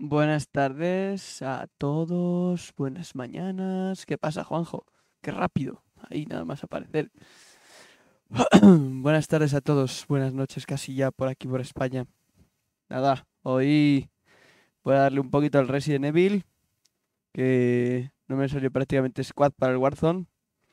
Buenas tardes a todos, buenas mañanas. ¿Qué pasa, Juanjo? Qué rápido. Ahí nada más aparecer. Buenas tardes a todos, buenas noches casi ya por aquí por España. Nada, hoy voy a darle un poquito al Resident Evil, que no me salió prácticamente squad para el Warzone.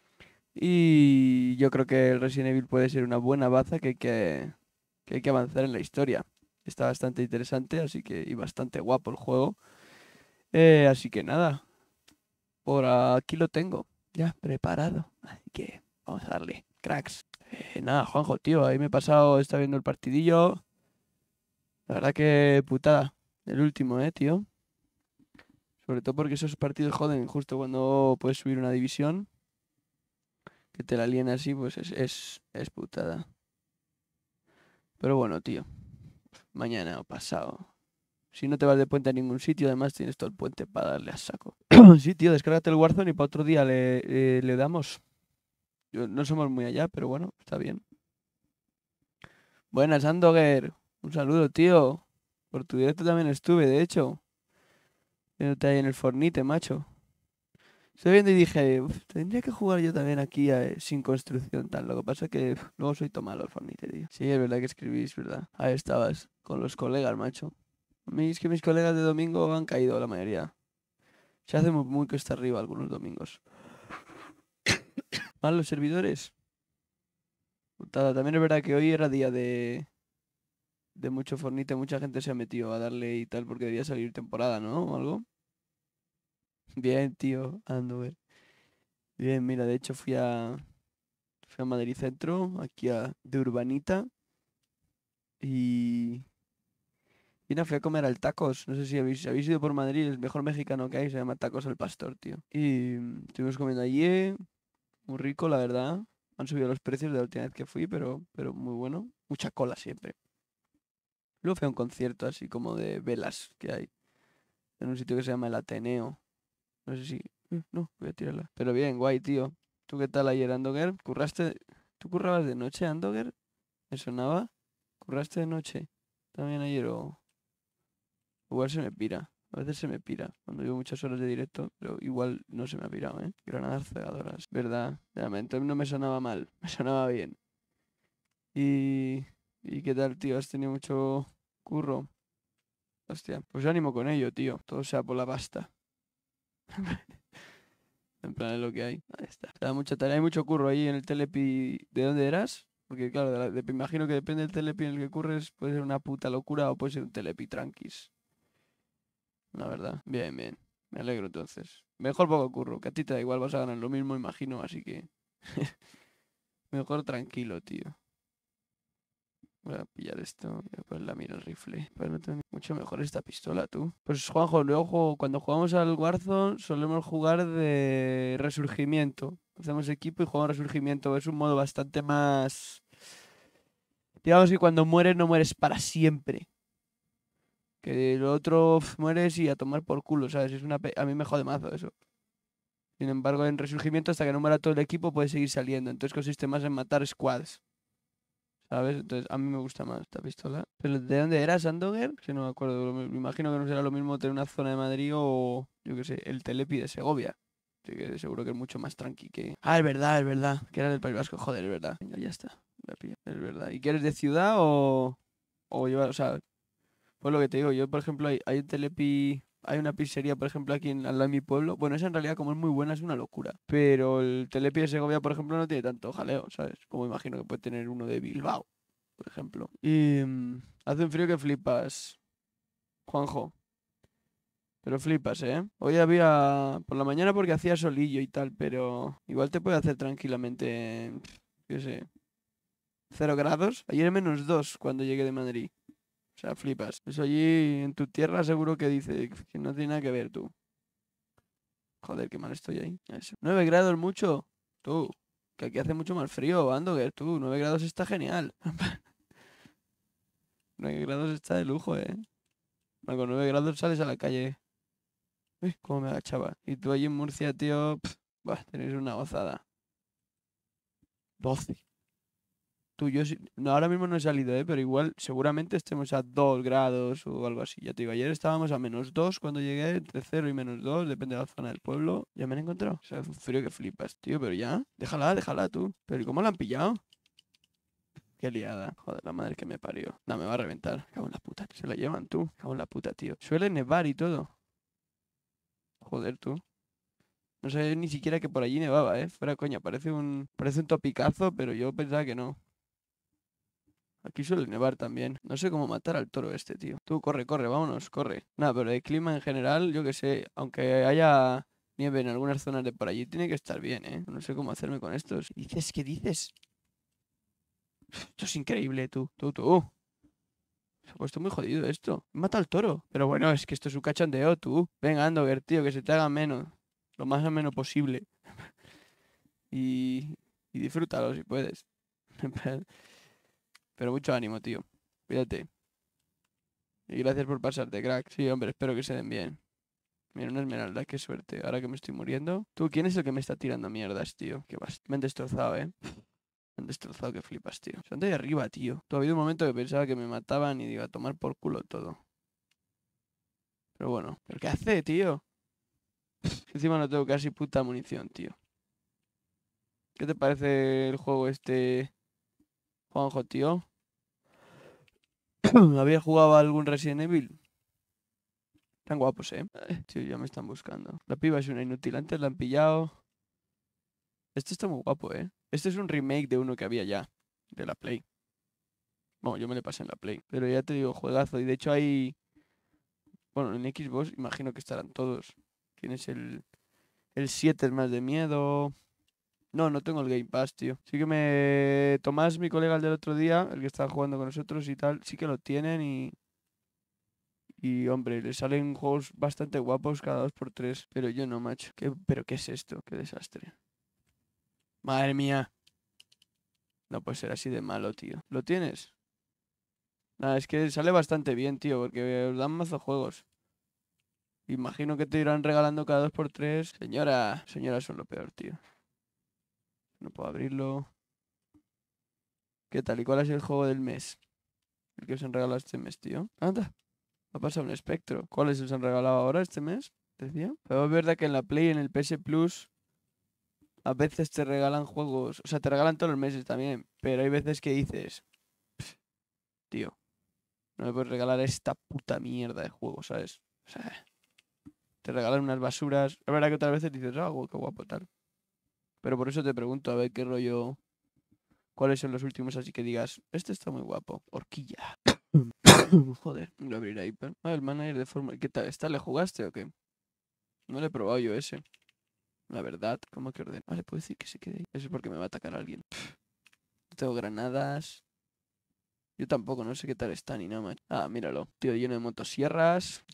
Y yo creo que el Resident Evil puede ser una buena baza que hay que avanzar en la historia. Está bastante interesante, así que y bastante guapo el juego. Así que nada. Por aquí lo tengo, ya preparado. Así que vamos a darle, cracks. Nada, Juanjo, tío, ahí me he pasado, está viendo el partidillo. La verdad que putada. El último, tío. Sobre todo porque esos partidos joden justo cuando puedes subir una división. Que te la líen así, pues es putada. Pero bueno, tío. Mañana o pasado. Si no te vas de puente a ningún sitio, además tienes todo el puente para darle a saco. Sí, tío, descárgate el Warzone y para otro día le damos. No somos muy allá, pero bueno, está bien. Buenas, Andoger. Un saludo, tío. Por tu directo también estuve, de hecho. Viéndote ahí en el Fornite, macho. Estoy viendo y dije, "Uf, tendría que jugar yo también aquí sin construcción, tal. Lo que pasa es que luego soy todo malo al Fornite, tío. Sí, es verdad que escribís, ¿verdad? Ahí estabas, con los colegas, macho. A mí es que mis colegas de domingo han caído, la mayoría. Se hace muy cuesta arriba algunos domingos. ¿Mal los servidores? Putada. También es verdad que hoy era día de mucho Fornite, mucha gente se ha metido a darle y tal porque debía salir temporada, ¿no? O algo. Bien, tío, Andover. Bien, mira, de hecho fui a Madrid Centro, aquí de Urbanita, y, y nada, fui a comer al Tacos. No sé si habéis ido por Madrid, el mejor mexicano que hay, se llama Tacos al Pastor, tío. Y estuvimos comiendo allí, muy rico, la verdad. Han subido los precios de la última vez que fui, pero muy bueno. Mucha cola siempre. Luego fui a un concierto así como de velas que hay en un sitio que se llama el Ateneo. No sé si... no, voy a tirarla. Pero bien, guay, tío. ¿Tú qué tal ayer, Andover? ¿Curraste? ¿Tú currabas de noche, Andover? ¿Me sonaba? ¿Curraste de noche? ¿También ayer o...? Igual se me pira. A veces se me pira. Cuando llevo muchas horas de directo, pero igual no se me ha pirado, ¿eh? Granadas cegadoras. ¿Verdad? Realmente no me sonaba mal. Me sonaba bien. ¿Y... ¿Y qué tal, tío? ¿Has tenido mucho curro? Hostia, pues ánimo con ello, tío. Todo sea por la pasta. En plan, es lo que hay. Ahí está. O sea, mucha tarea, hay mucho curro ahí en el Telepi. ¿De dónde eras? Porque claro, me imagino que depende del Telepi en el que curres, puede ser una puta locura o puede ser un Telepi tranquis. La verdad. Bien, bien. Me alegro entonces. Mejor poco curro, que a ti te da igual, vas a ganar lo mismo, imagino, así que... Mejor tranquilo, tío. Voy a pillar esto, voy a poner la mira al rifle. Pero no tengo mucho mejor esta pistola, tú. Pues Juanjo, luego cuando jugamos al Warzone solemos jugar de resurgimiento. Hacemos equipo y jugamos resurgimiento. Es un modo bastante más... Digamos que cuando mueres no mueres para siempre. Que lo otro mueres y a tomar por culo, ¿sabes? A mí me jode mazo eso. Sin embargo, en resurgimiento hasta que no muera todo el equipo puede seguir saliendo. Entonces consiste más en matar squads. ¿Sabes? Entonces, a mí me gusta más esta pistola. ¿Pero de dónde era Sandover? Que no me acuerdo. Me imagino que no será lo mismo tener una zona de Madrid o, yo qué sé, el Telepi de Segovia. Así que seguro que es mucho más tranqui que... Ah, es verdad, es verdad. Que era del País Vasco. Joder, es verdad. Venga, ya está. La pillo. Es verdad. ¿Y quieres de ciudad o llevar, o sea, pues lo que te digo, yo por ejemplo hay un Telepi, hay una pizzería por ejemplo aquí al lado de mi pueblo, bueno esa en realidad como es muy buena es una locura, pero el Telepi de Segovia por ejemplo no tiene tanto jaleo, ¿sabes? Como imagino que puede tener uno de Bilbao, por ejemplo. Y hace un frío que flipas, Juanjo, pero flipas, ¿eh? Hoy había, por la mañana porque hacía solillo y tal, pero igual te puede hacer tranquilamente, qué sé, 0 grados, ayer -2 cuando llegué de Madrid. O sea, flipas. Eso allí en tu tierra seguro que dice que no tiene nada que ver tú. Joder, qué mal estoy ahí. Eso. 9 grados mucho. Tú. Que aquí hace mucho más frío, Andover, tú. 9 grados está genial. 9 grados está de lujo, eh. Bueno, con 9 grados sales a la calle. Uy, cómo me agachaba. Y tú allí en Murcia, tío. Bah, tenéis una gozada. 12. Tú, yo no, ahora mismo no he salido, pero igual seguramente estemos a 2 grados o algo así. Ya te digo, ayer estábamos a -2 cuando llegué, entre 0 y -2, depende de la zona del pueblo. Ya me han encontrado. O sea, es un frío que flipas, tío, pero ya. Déjala tú. Pero ¿y cómo la han pillado? Qué liada. Joder, la madre que me parió. No, me va a reventar. Cago en la puta. Se la llevan tú. Cago en la puta, tío. Suele nevar y todo. Joder, tú. No sé ni siquiera que por allí nevaba, Fuera coña, parece un topicazo, pero yo pensaba que no. Aquí suele nevar también. No sé cómo matar al toro este, tío. Tú, corre, corre, vámonos, corre. Nada, pero el clima en general, yo que sé, aunque haya nieve en algunas zonas de por allí, tiene que estar bien, ¿eh? No sé cómo hacerme con estos. ¿Dices qué dices? Esto es increíble, tú. Se ha puesto muy jodido esto. Mata al toro. Pero bueno, es que esto es un cachondeo, tú. Venga, Andover, tío, que se te haga menos. Lo más o menos posible. Y disfrútalo si puedes. Pero mucho ánimo, tío. Cuídate. Y gracias por pasarte, crack. Sí, hombre, espero que se den bien. Mira, una esmeralda, qué suerte. Ahora que me estoy muriendo. Tú, ¿quién es el que me está tirando mierdas, tío? Que vas. Me han destrozado, Me han destrozado que flipas, tío. Son de ahí arriba, tío. Tú, ha habido un momento que pensaba que me mataban y digo, a tomar por culo todo. Pero bueno. ¿Pero qué hace, tío? Encima no tengo casi puta munición, tío. ¿Qué te parece el juego este, Juanjo, tío? ¿Había jugado algún Resident Evil? Están guapos, Tío, ya me están buscando. La piba es una inútil. Antes la han pillado. Este está muy guapo, Este es un remake de uno que había ya. De la Play. Bueno, yo me le pasé en la Play. Pero ya te digo, juegazo. Y de hecho hay... Bueno, en Xbox imagino que estarán todos. Tienes el 7 es más de miedo. No, no tengo el Game Pass, tío. Sí que Tomás, mi colega el del otro día, el que estaba jugando con nosotros y tal, sí que lo tienen y... Y hombre, le salen juegos bastante guapos cada 2 por 3. Pero yo no, macho. ¿Pero qué es esto? Qué desastre. Madre mía. No puede ser así de malo, tío. ¿Lo tienes? Nada, es que sale bastante bien, tío, porque os dan mazo juegos. Imagino que te irán regalando cada 2 por 3. Señora, son lo peor, tío. No puedo abrirlo. ¿Qué tal? ¿Y cuál es el juego del mes? El que os han regalado este mes, tío. Anda, ha pasado un espectro. ¿Cuáles os han regalado ahora este mes? Decía. Pero es verdad que en la Play, en el PS Plus, a veces te regalan juegos. O sea, te regalan todos los meses también. Pero hay veces que dices, tío, no me puedes regalar esta puta mierda de juego, ¿sabes? O sea, te regalan unas basuras. Es verdad que otras veces dices, ah, qué guapo tal. Pero por eso te pregunto, a ver qué rollo. ¿Cuáles son los últimos así que digas, este está muy guapo? Horquilla. Joder, lo abriré ahí. Ah, el manager de forma. ¿Qué tal? ¿Está? ¿Le jugaste o qué? No le he probado yo ese. La verdad, ¿cómo que ordena? Vale, puedo decir que se quede ahí. Eso es porque me va a atacar alguien. No tengo granadas. Yo tampoco, no sé qué tal está ni nada más. Ah, míralo. Tío lleno de motosierras.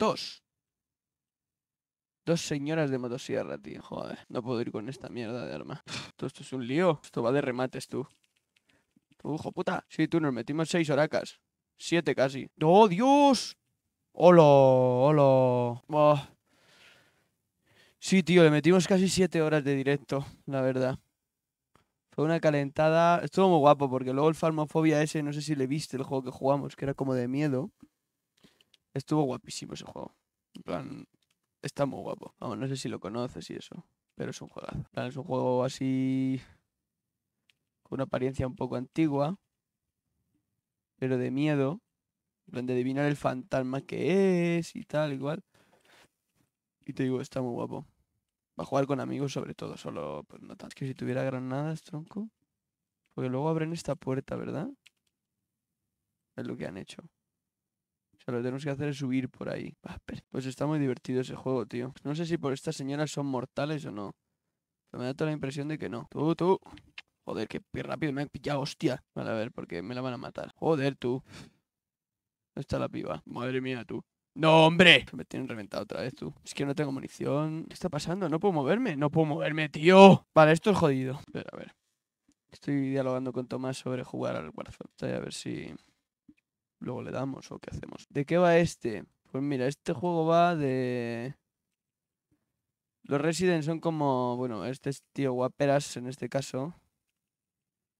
Dos señoras de motosierra, tío. Joder, no puedo ir con esta mierda de arma. Todo esto es un lío. Esto va de remates, tú. Tú, hijo puta. Sí, tú, nos metimos 6 horacas. 7 casi. ¡Oh, Dios! ¡Hola! ¡Hola! Buah. Sí, tío, le metimos casi 7 horas de directo, la verdad. Fue una calentada. Estuvo muy guapo porque luego el Phasmophobia ese, no sé si le viste el juego que jugamos, que era como de miedo. Estuvo guapísimo ese juego. En plan, está muy guapo. Vamos, no sé si lo conoces y eso, pero es un juegazo. En plan, es un juego así con una apariencia un poco antigua, pero de miedo. En plan, de adivinar el fantasma que es y tal, igual. Y te digo, está muy guapo. Va a jugar con amigos sobre todo, solo pues no tanto. Es que si tuviera granadas, tronco. Porque luego abren esta puerta, ¿verdad? Es lo que han hecho. O sea, lo que tenemos que hacer es subir por ahí. Pues está muy divertido ese juego, tío. No sé si por estas señoras son mortales o no. Pero me da toda la impresión de que no. Tú. Joder, qué rápido me han pillado, hostia. Vale, a ver, porque me la van a matar. Joder, tú. ¿Dónde está la piba? Madre mía, tú. ¡No, hombre! Me tienen reventado otra vez, tú. Es que no tengo munición. ¿Qué está pasando? No puedo moverme. No puedo moverme, tío. Vale, esto es jodido. Espera, a ver. Estoy dialogando con Tomás sobre jugar al Warzone. A ver si luego le damos o qué hacemos. ¿De qué va este? Pues mira, este juego va de... Los Resident son como... Bueno, este es tío guaperas en este caso.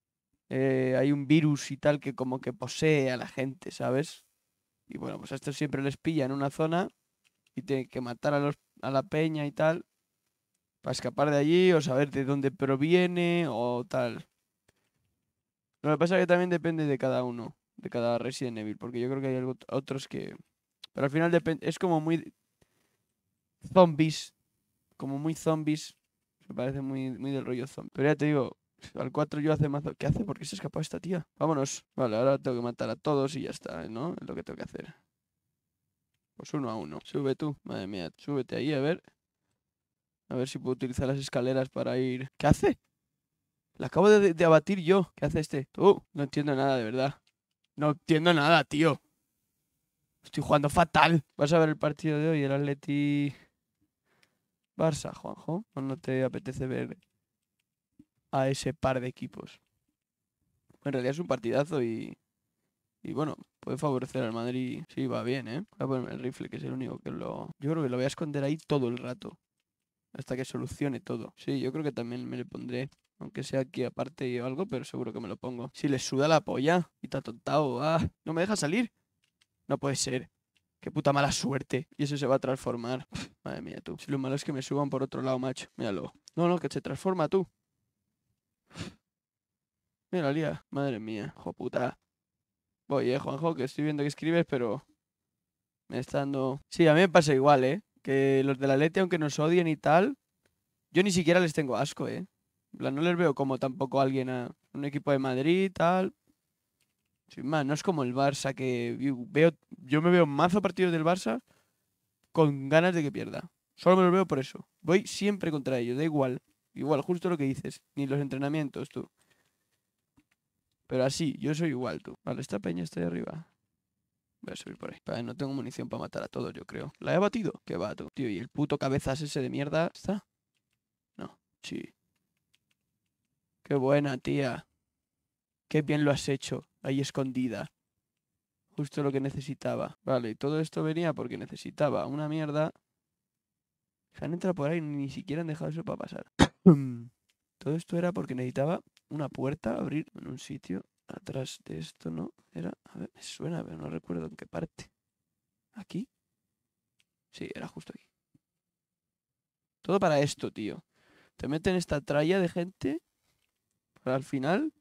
hay un virus y tal que como que posee a la gente, ¿sabes? Y bueno, pues a estos siempre les pilla en una zona y tienen que matar a la peña y tal para escapar de allí o saber de dónde proviene o tal. Lo que pasa es que también depende de cada uno, de cada Resident Evil, porque yo creo que hay otros que... Pero al final es como muy zombies, como muy zombies. Me parece muy del rollo zombie. Pero ya te digo, al 4 yo hace mazo... ¿Qué hace? ¿Por qué se ha escapado esta tía? Vámonos. Vale, ahora tengo que matar a todos y ya está, ¿no? Es lo que tengo que hacer. Pues uno a uno. Sube tú, madre mía, súbete ahí, a ver. A ver si puedo utilizar las escaleras para ir... ¿Qué hace? La acabo de abatir yo. ¿Qué hace este? Tú. No entiendo nada, de verdad. No entiendo nada, tío. Estoy jugando fatal. ¿Vas a ver el partido de hoy, el Atleti Barça, Juanjo? ¿O no te apetece ver a ese par de equipos? En realidad es un partidazo y bueno, puede favorecer al Madrid. Sí, va bien, ¿eh? Voy a ponerme el rifle, que es el único que lo... Yo creo que lo voy a esconder ahí todo el rato. Hasta que solucione todo. Sí, yo creo que también me le pondré. Aunque sea aquí aparte o algo, pero seguro que me lo pongo. Si le suda la polla y está tontado. ¡Ah! ¿No me deja salir? No puede ser. Qué puta mala suerte. Y eso se va a transformar. Madre mía, tú. Si lo malo es que me suban por otro lado, macho. Míralo. No, no, que se transforma tú. Mira, lía. Madre mía. Jo puta. Voy, Juanjo, que estoy viendo que escribes, pero me está dando... Sí, a mí me pasa igual, que los de la Leti, aunque nos odien y tal, yo ni siquiera les tengo asco, En plan, no les veo como tampoco a alguien a un equipo de Madrid y tal. Sin más, no es como el Barça que yo me veo mazo partidos del Barça con ganas de que pierda. Solo me los veo por eso. Voy siempre contra ellos, da igual. Igual, justo lo que dices. Ni los entrenamientos, tú. Pero así, yo soy igual, tú. Vale, esta peña está ahí arriba. Voy a subir por ahí. Vale, no tengo munición para matar a todos, yo creo. ¿La he batido? Qué va, tú. Tío, y el puto cabezas ese de mierda. ¿Está? No. Sí. Qué buena, tía. Qué bien lo has hecho. Ahí escondida. Justo lo que necesitaba. Vale, y todo esto venía porque necesitaba una mierda. Se han entrado por ahí, ni siquiera han dejado eso para pasar. Todo esto era porque necesitaba una puerta, abrir en un sitio. Atrás de esto, ¿no? Era, a ver, me suena, pero no recuerdo en qué parte. ¿Aquí? Sí, era justo aquí. Todo para esto, tío. Te meten esta tralla de gente para al final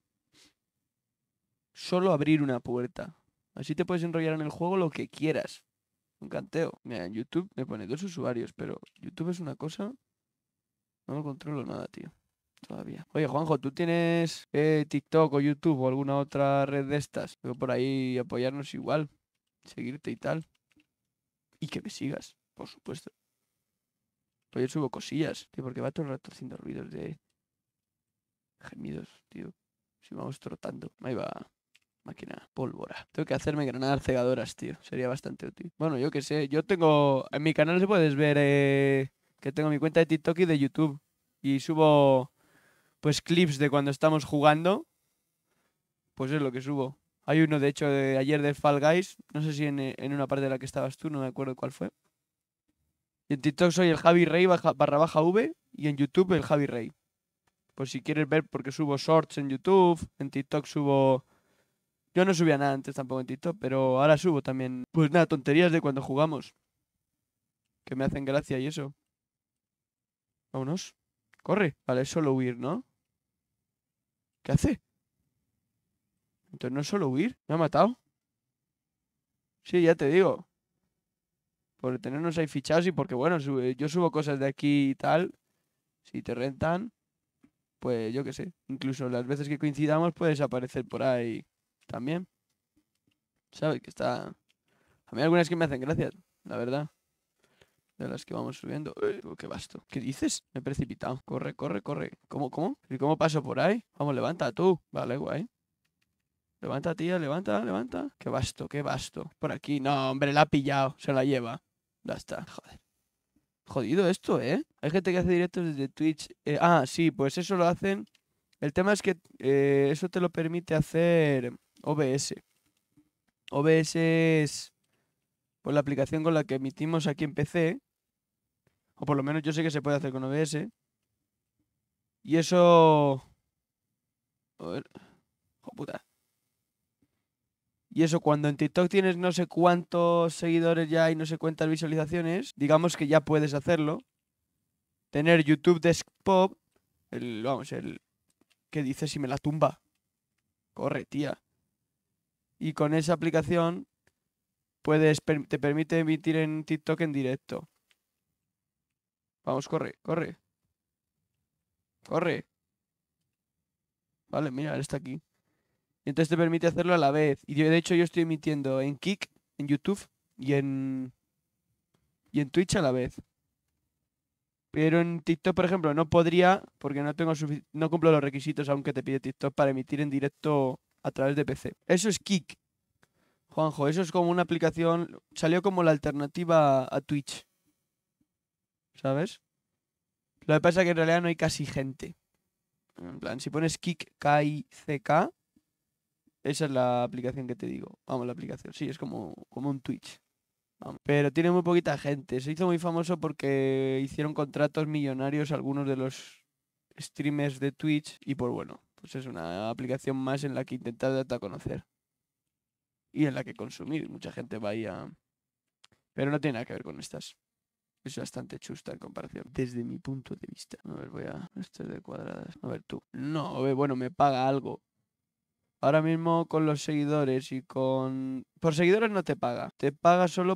solo abrir una puerta. Así te puedes enrollar en el juego lo que quieras. Un canteo. Mira, en YouTube me pone 2 usuarios, pero YouTube es una cosa... No lo controlo nada, tío. Todavía. Oye, Juanjo, ¿tú tienes TikTok o YouTube o alguna otra red de estas? Veo por ahí apoyarnos igual, seguirte y tal. Y que me sigas, por supuesto. Pues yo subo cosillas, tío, porque va todo el rato haciendo ruidos de gemidos, tío. Si vamos trotando. Ahí va. Máquina pólvora. Tengo que hacerme granadas cegadoras, tío. Sería bastante útil. Bueno, yo qué sé. Yo tengo... En mi canal se puedes ver que tengo mi cuenta de TikTok y de YouTube. Y subo, pues, clips de cuando estamos jugando. Pues es lo que subo. Hay uno, de hecho, de ayer de Fall Guys. No sé si en una parte de la que estabas tú, no me acuerdo cuál fue. Y en TikTok soy el Javi Rey barra baja V. Y en YouTube el Javi Rey. Pues si quieres ver, porque subo shorts en YouTube. En TikTok subo... Yo no subía nada antes tampoco en TikTok, pero ahora subo también. Pues nada, tonterías de cuando jugamos. Que me hacen gracia y eso. Vámonos. Corre. Vale, es solo huir, ¿no? ¿Qué hace? Entonces no es solo huir. ¿Me ha matado? Sí, ya te digo. Por tenernos ahí fichados y porque, bueno, yo subo cosas de aquí y tal. Si te rentan, pues yo qué sé. Incluso las veces que coincidamos puedes aparecer por ahí también. ¿Sabes? Que está... A mí algunas que me hacen gracia, la verdad. De las que vamos subiendo. Qué vasto. ¿Qué dices? Me he precipitado. Corre, corre, corre. ¿Cómo? ¿Y cómo paso por ahí? Vamos, levanta tú. Vale, guay. Levanta, tía, levanta, levanta. Qué vasto, qué vasto. Por aquí. No, hombre, la ha pillado. Se la lleva. Ya está. Joder. Jodido esto, ¿eh? Hay gente que hace directos desde Twitch. Sí, pues eso lo hacen. El tema es que eso te lo permite hacer OBS. OBS es pues, la aplicación con la que emitimos aquí en PC. O por lo menos yo sé que se puede hacer con OBS. Y eso... A ver. hijo puta. Y eso, cuando en TikTok tienes no sé cuántos seguidores ya y no sé cuántas visualizaciones, digamos que ya puedes hacerlo. Tener YouTube Desktop, el que dice si me la tumba. Corre, tía. Y con esa aplicación te permite emitir en TikTok en directo. Vamos, corre, corre. Corre. Vale, mira, él está aquí. Y entonces te permite hacerlo a la vez. Y de hecho yo estoy emitiendo en Kick, en YouTube y en Twitch a la vez. Pero en TikTok, por ejemplo, no podría porque no cumplo los requisitos aún que te pide TikTok para emitir en directo a través de PC. Eso es Kick, Juanjo. Eso es como una aplicación. Salió como la alternativa a Twitch. ¿Sabes? Lo que pasa es que en realidad no hay casi gente. En plan, si pones Kick, K-I-C-K, esa es la aplicación que te digo. Vamos, la aplicación. Sí, es como un Twitch. Vamos. Pero tiene muy poquita gente. Se hizo muy famoso porque hicieron contratos millonarios algunos de los streamers de Twitch. Y pues bueno, pues es una aplicación más en la que intentar darte a conocer. Y en la que consumir. Mucha gente va ahí a... Pero no tiene nada que ver con estas. Es bastante chusta en comparación. Desde mi punto de vista. A ver, Esto es de cuadradas. A ver tú. No, bueno, me paga algo. Ahora mismo con los seguidores y con... Por seguidores no te paga. Te paga solo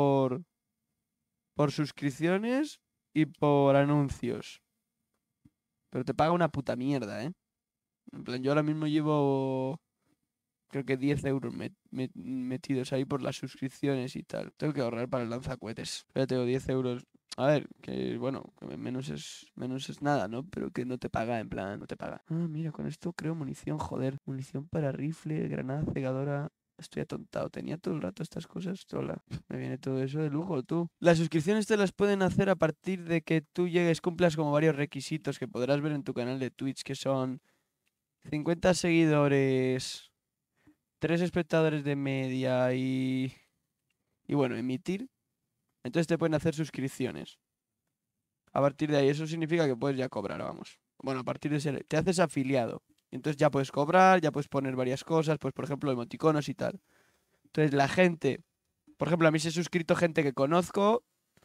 por suscripciones y por anuncios. Pero te paga una puta mierda, ¿eh? En plan, yo ahora mismo llevo... Creo que 10 euros metidos ahí por las suscripciones y tal. Tengo que ahorrar para el lanzacohetes. Ya tengo 10 euros. A ver, que bueno, que menos es nada, ¿no? Pero que no te paga, en plan, no te paga. Ah, mira, con esto creo munición, joder. Munición para rifle, granada cegadora. Estoy atontado. Tenía todo el rato estas cosas. Hola. Me viene todo eso de lujo, tú. Las suscripciones te las pueden hacer a partir de que tú cumplas como varios requisitos que podrás ver en tu canal de Twitch, que son 50 seguidores, 3 espectadores de media y bueno, emitir. Entonces te pueden hacer suscripciones. A partir de ahí, eso significa que puedes ya cobrar, vamos. Bueno, a partir de ese, te haces afiliado. Entonces ya puedes cobrar, ya puedes poner varias cosas, pues por ejemplo emoticonos y tal. Entonces la gente, por ejemplo, a mí se ha suscrito gente que conozco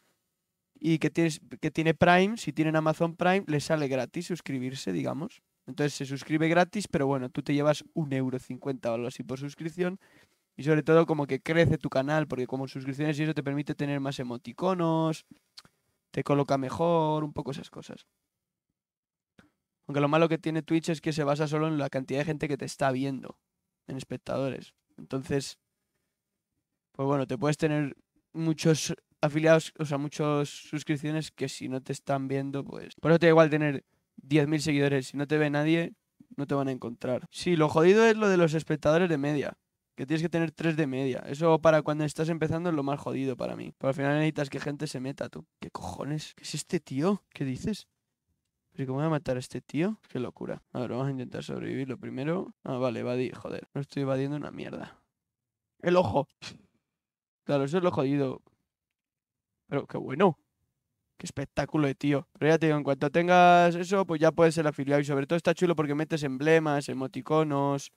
y que tiene Prime. Si tienen Amazon Prime, les sale gratis suscribirse, digamos. Entonces se suscribe gratis, pero bueno, tú te llevas 1,50 € o algo así por suscripción. Y sobre todo como que crece tu canal, porque como suscripciones y eso te permite tener más emoticonos, te coloca mejor, un poco esas cosas. Aunque lo malo que tiene Twitch es que se basa solo en la cantidad de gente que te está viendo, en espectadores. Entonces, pues bueno, te puedes tener muchos afiliados, o sea, muchas suscripciones que si no te están viendo, pues... Por eso te da igual tener 10.000 seguidores. Si no te ve nadie, no te van a encontrar. Sí, lo jodido es lo de los espectadores de media. Que tienes que tener 3 de media. Eso para cuando estás empezando es lo más jodido para mí. Pero al final necesitas que gente se meta, tú. ¿Qué cojones? ¿Qué es este tío? ¿Qué dices? ¿Pero cómo voy a matar a este tío? Qué locura. A ver, vamos a intentar sobrevivir lo primero. Ah, vale, evadir. Joder, no estoy evadiendo una mierda. ¡El ojo! Claro, eso es lo jodido. Pero qué bueno. Qué espectáculo de tío. Pero ya te digo, en cuanto tengas eso, pues ya puedes ser afiliado. Y sobre todo está chulo porque metes emblemas, emoticonos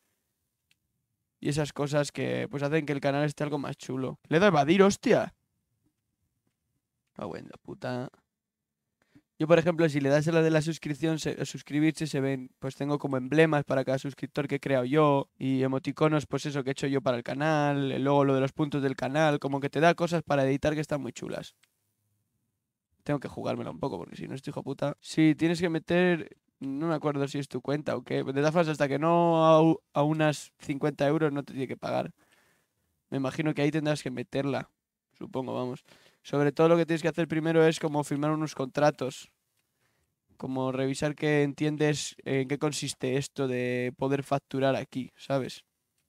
y esas cosas que pues hacen que el canal esté algo más chulo. Le da a evadir, hostia. Ah, bueno, puta. Yo, por ejemplo, si le das a la de la suscripción, suscribirse, se ven, pues tengo como emblemas para cada suscriptor que he creado yo y emoticonos, pues eso que he hecho yo para el canal, luego lo de los puntos del canal, como que te da cosas para editar que están muy chulas. Tengo que jugármela un poco porque si no estoy hijo puta. Sí, tienes que meter, no me acuerdo si es tu cuenta o qué. De todas formas, hasta que no a unas 50 euros no te tiene que pagar. Me imagino que ahí tendrás que meterla, supongo, vamos. Sobre todo lo que tienes que hacer primero es como firmar unos contratos. Como revisar que entiendes en qué consiste esto de poder facturar aquí, ¿sabes?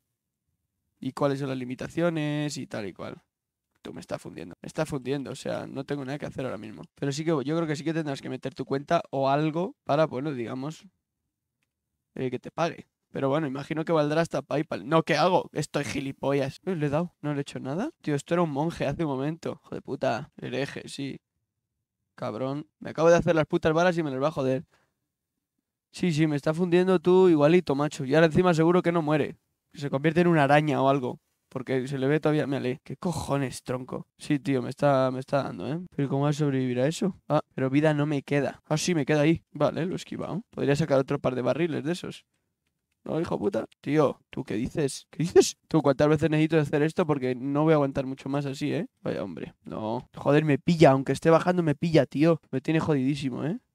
Y cuáles son las limitaciones y tal y cual. Tú me está fundiendo. Me está fundiendo, o sea, no tengo nada que hacer ahora mismo. Pero sí que yo creo que sí que tendrás que meter tu cuenta o algo para, bueno, digamos, que te pague. Pero bueno, imagino que valdrá hasta PayPal. No, ¿qué hago? Estoy gilipollas. ¿Le he dado? ¿No le he hecho nada? Tío, esto era un monje hace un momento. Hijo de puta. Hereje, sí. Cabrón. Me acabo de hacer las putas balas y me las va a joder. Sí, sí, me está fundiendo tú igualito, macho. Y ahora encima seguro que no muere. Se convierte en una araña o algo. Porque se le ve todavía... Mírale. ¿Qué cojones, tronco? Sí, tío, me está dando, ¿eh? Pero ¿cómo va a sobrevivir a eso? Ah, pero vida no me queda. Ah, sí, me queda ahí. Vale, lo he esquivado. Podría sacar otro par de barriles de esos. No, hijo puta. Tío, ¿tú qué dices? ¿Qué dices? ¿Tú cuántas veces necesito hacer esto? Porque no voy a aguantar mucho más así, ¿eh? Vaya, hombre. No. Joder, me pilla. Aunque esté bajando, me pilla, tío. Me tiene jodidísimo, ¿eh?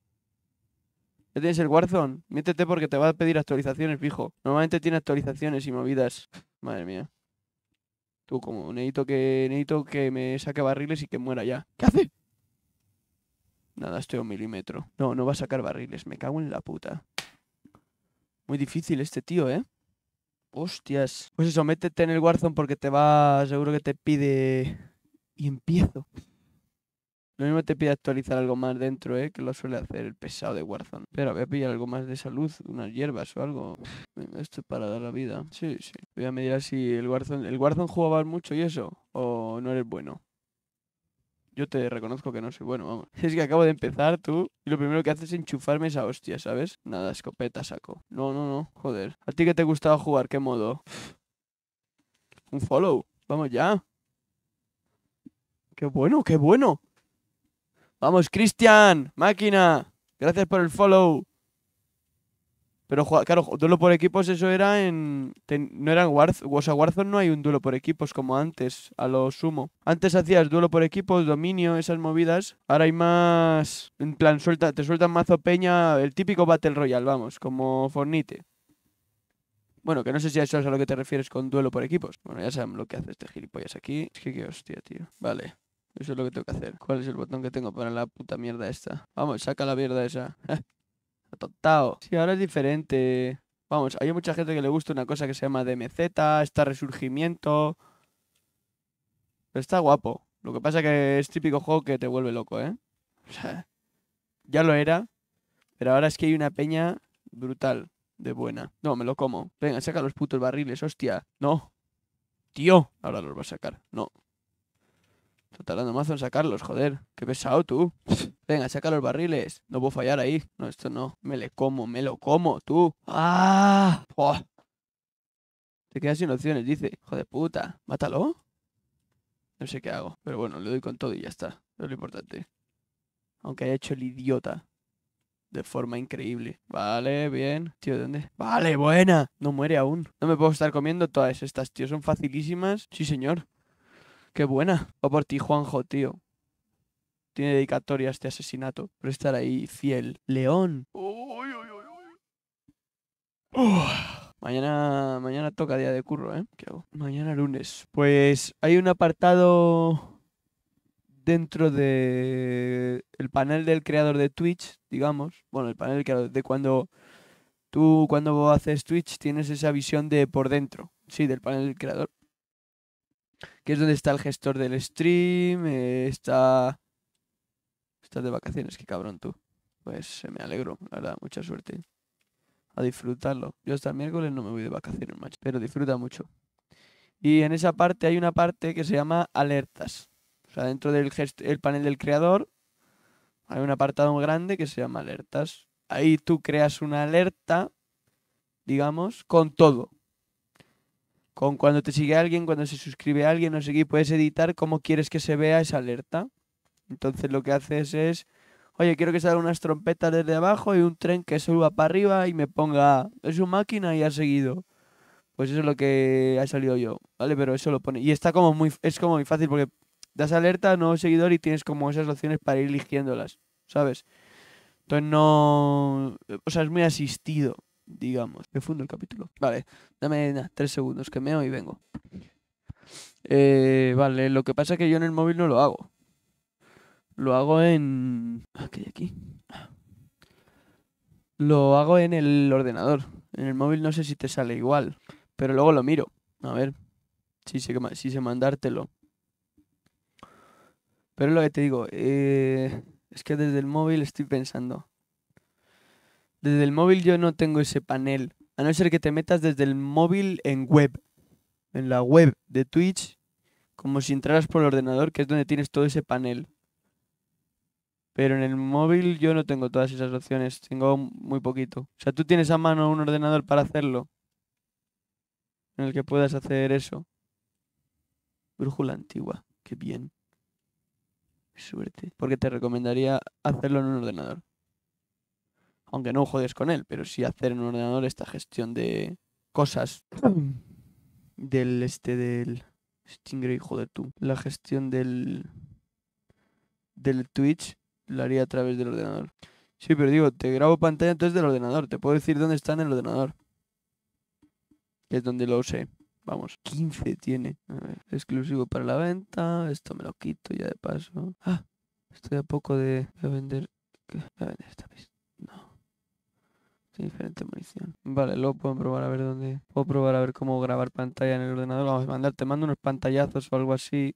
Ya tienes el Warzone. Métete porque te va a pedir actualizaciones, fijo. Normalmente tiene actualizaciones y movidas. Madre mía. Tú, como necesito que me saque barriles y que muera ya. ¿Qué hace? Nada, estoy a 1 milímetro. No, no va a sacar barriles. Me cago en la puta. Muy difícil este tío, ¿eh? Hostias. Pues eso, métete en el Warzone porque te va... Seguro que te pide... Y empiezo. Lo mismo te pide actualizar algo más dentro, que lo suele hacer el pesado de Warzone. Pero voy a pillar algo más de salud, unas hierbas o algo. Venga, esto es para dar la vida. Sí, sí. Voy a mirar si el Warzone... ¿El Warzone jugabas mucho y eso? ¿O no eres bueno? Yo te reconozco que no soy bueno, vamos. Es que acabo de empezar tú y lo primero que haces es enchufarme esa hostia, ¿sabes? Nada, escopeta saco. No, no, no, joder. ¿A ti qué te gustaba jugar? ¿Qué modo? Un follow. Vamos ya. ¡Qué bueno, qué bueno! Vamos, Cristian, máquina. Gracias por el follow. Pero claro, duelo por equipos, eso era no era en Warzone. O sea, Warzone no hay un duelo por equipos como antes, a lo sumo. Antes hacías duelo por equipos, dominio, esas movidas. Ahora hay más. En plan, te sueltan mazo peña, el típico Battle Royale, vamos, como Fornite. Bueno, que no sé si a eso es a lo que te refieres con duelo por equipos. Bueno, ya saben lo que hace este gilipollas aquí. Es que qué hostia, tío. Vale. Eso es lo que tengo que hacer. ¿Cuál es el botón que tengo para la puta mierda esta? Vamos, saca la mierda esa. Atontao. Sí, ahora es diferente. Vamos, hay mucha gente que le gusta una cosa que se llama DMZ, está Resurgimiento. Pero está guapo. Lo que pasa que es típico juego que te vuelve loco, ¿eh? O sea, ya lo era, pero ahora es que hay una peña brutal de buena. No, me lo como. Venga, saca los putos barriles, hostia. No. Tío, ahora los va a sacar. No. Está tardando mazo en sacarlos, joder. Qué pesado tú. Venga, saca los barriles. No puedo fallar ahí. No, esto no. Me lo como, tú. ¡Ah! ¡Buah! Te quedas sin opciones, dice. Hijo de puta. Mátalo. No sé qué hago. Pero bueno, le doy con todo y ya está. Es lo importante. Aunque haya hecho el idiota. De forma increíble. Vale, bien. Tío, ¿de dónde? Vale, buena. No muere aún. No me puedo estar comiendo todas estas, tío. Son facilísimas. Sí, señor. Qué buena. Va por ti, Juanjo, tío. Tiene dedicatoria a este asesinato. Por estar ahí fiel. León. Uy, uy, uy, uy. Mañana toca día de curro, ¿eh? ¿Qué hago? Mañana lunes. Pues hay un apartado dentro de el panel del creador de Twitch, digamos. Bueno, el panel del creador de cuando haces Twitch tienes esa visión de por dentro. Sí, del panel del creador. Que es donde está el gestor del stream, Estás de vacaciones, qué cabrón tú. Pues me alegro, la verdad, mucha suerte. A disfrutarlo. Yo hasta el miércoles no me voy de vacaciones, macho. Pero disfruta mucho. Y en esa parte hay una parte que se llama alertas. O sea, dentro del el panel del creador hay un apartado grande que se llama alertas. Ahí tú creas una alerta, digamos, con todo. Con cuando te sigue alguien, cuando se suscribe alguien, no sé qué, puedes editar cómo quieres que se vea esa alerta. Entonces lo que haces es, oye, quiero que salgan unas trompetas desde abajo y un tren que suba para arriba y me ponga, es su máquina y ha seguido. Pues eso es lo que ha salido yo, ¿vale? Pero eso lo pone. Y está es como muy fácil porque das alerta a nuevo seguidor y tienes como esas opciones para ir eligiéndolas, ¿sabes? Entonces no... O sea, es muy asistido, digamos. Me fundo el capítulo. Vale, dame 3 segundos que meo y vengo. Vale, lo que pasa es que yo en el móvil no lo hago. Lo hago en... ¿Qué hay aquí? Lo hago en el ordenador. En el móvil no sé si te sale igual, pero luego lo miro. A ver, si sé mandártelo. Pero es lo que te digo, es que desde el móvil estoy pensando. Desde el móvil yo no tengo ese panel. A no ser que te metas desde el móvil en web. En la web de Twitch. Como si entraras por el ordenador, que es donde tienes todo ese panel. Pero en el móvil yo no tengo todas esas opciones, tengo muy poquito. O sea, tú tienes a mano un ordenador para hacerlo, en el que puedas hacer eso. Brújula antigua, qué bien, qué suerte. Porque te recomendaría hacerlo en un ordenador. Aunque no juegues con él, pero sí hacer en un ordenador esta gestión de cosas. Del Stingray, joder tú. La gestión del Twitch la haría a través del ordenador. Sí, pero digo, te grabo pantalla entonces del ordenador. Te puedo decir dónde está en el ordenador. Que es donde lo usé. Vamos, 15 tiene. A ver, exclusivo para la venta. Esto me lo quito ya de paso. Ah, estoy a poco de vender. ¿Qué? Voy a vender esta pista. No. Tiene diferente munición. Vale, luego puedo probar a ver dónde. Puedo probar a ver cómo grabar pantalla en el ordenador. Vamos a mandar, te mando unos pantallazos o algo así.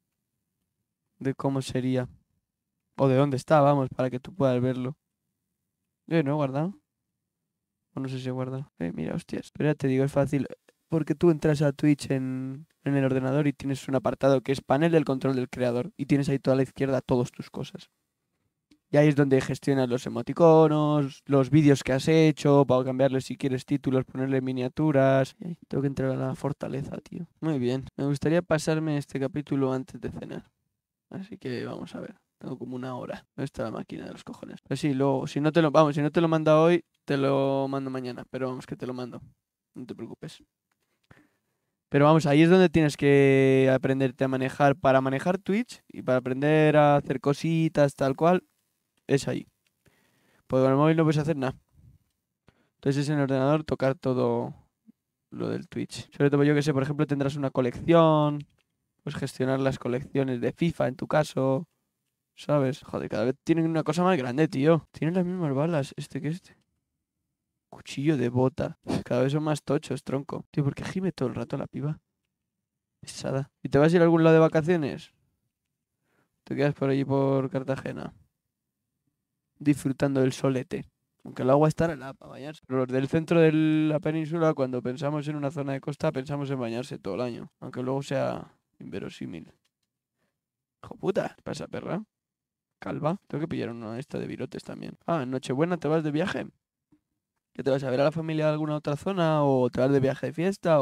De cómo sería. O de dónde está, vamos, para que tú puedas verlo. ¿No he guardado? O no sé si he guardado. Mira, hostias. Pero ya te digo, es fácil. Porque tú entras a Twitch en el ordenador y tienes un apartado que es panel del control del creador. Y tienes ahí toda a la izquierda todas tus cosas. Y ahí es donde gestionas los emoticonos, los vídeos que has hecho, para cambiarle si quieres títulos, ponerle miniaturas. Ay, tengo que entrar a la fortaleza, tío. Muy bien. Me gustaría pasarme este capítulo antes de cenar. Así que vamos a ver. Tengo como una hora. ¿Dónde está la máquina de los cojones? Pues sí, luego, si no te lo, vamos, si no te lo manda hoy, te lo mando mañana. Pero vamos, que te lo mando. No te preocupes. Pero vamos, ahí es donde tienes que aprenderte a manejar. Para manejar Twitch y para aprender a hacer cositas, tal cual, es ahí. Porque con el móvil no puedes hacer nada. Entonces es en el ordenador tocar todo lo del Twitch. Sobre todo yo que sé, por ejemplo, tendrás una colección. Pues gestionar las colecciones de FIFA en tu caso. ¿Sabes? Joder, cada vez tienen una cosa más grande, tío. Tienen las mismas balas, este que este. Cuchillo de bota. Cada vez son más tochos, tronco. Tío, ¿por qué gime todo el rato la piba? Pesada. ¿Y te vas a ir a algún lado de vacaciones? Te quedas por allí por Cartagena. Disfrutando del solete. Aunque el agua estará helada para bañarse. Pero los del centro de la península, cuando pensamos en una zona de costa, pensamos en bañarse todo el año. Aunque luego sea inverosímil. Hijo puta, ¿qué pasa, perra? Calva. Tengo que pillar una de esta de virotes también. Ah, en Nochebuena te vas de viaje. ¿Que te vas a ver a la familia de alguna otra zona? ¿O te vas de viaje de fiesta?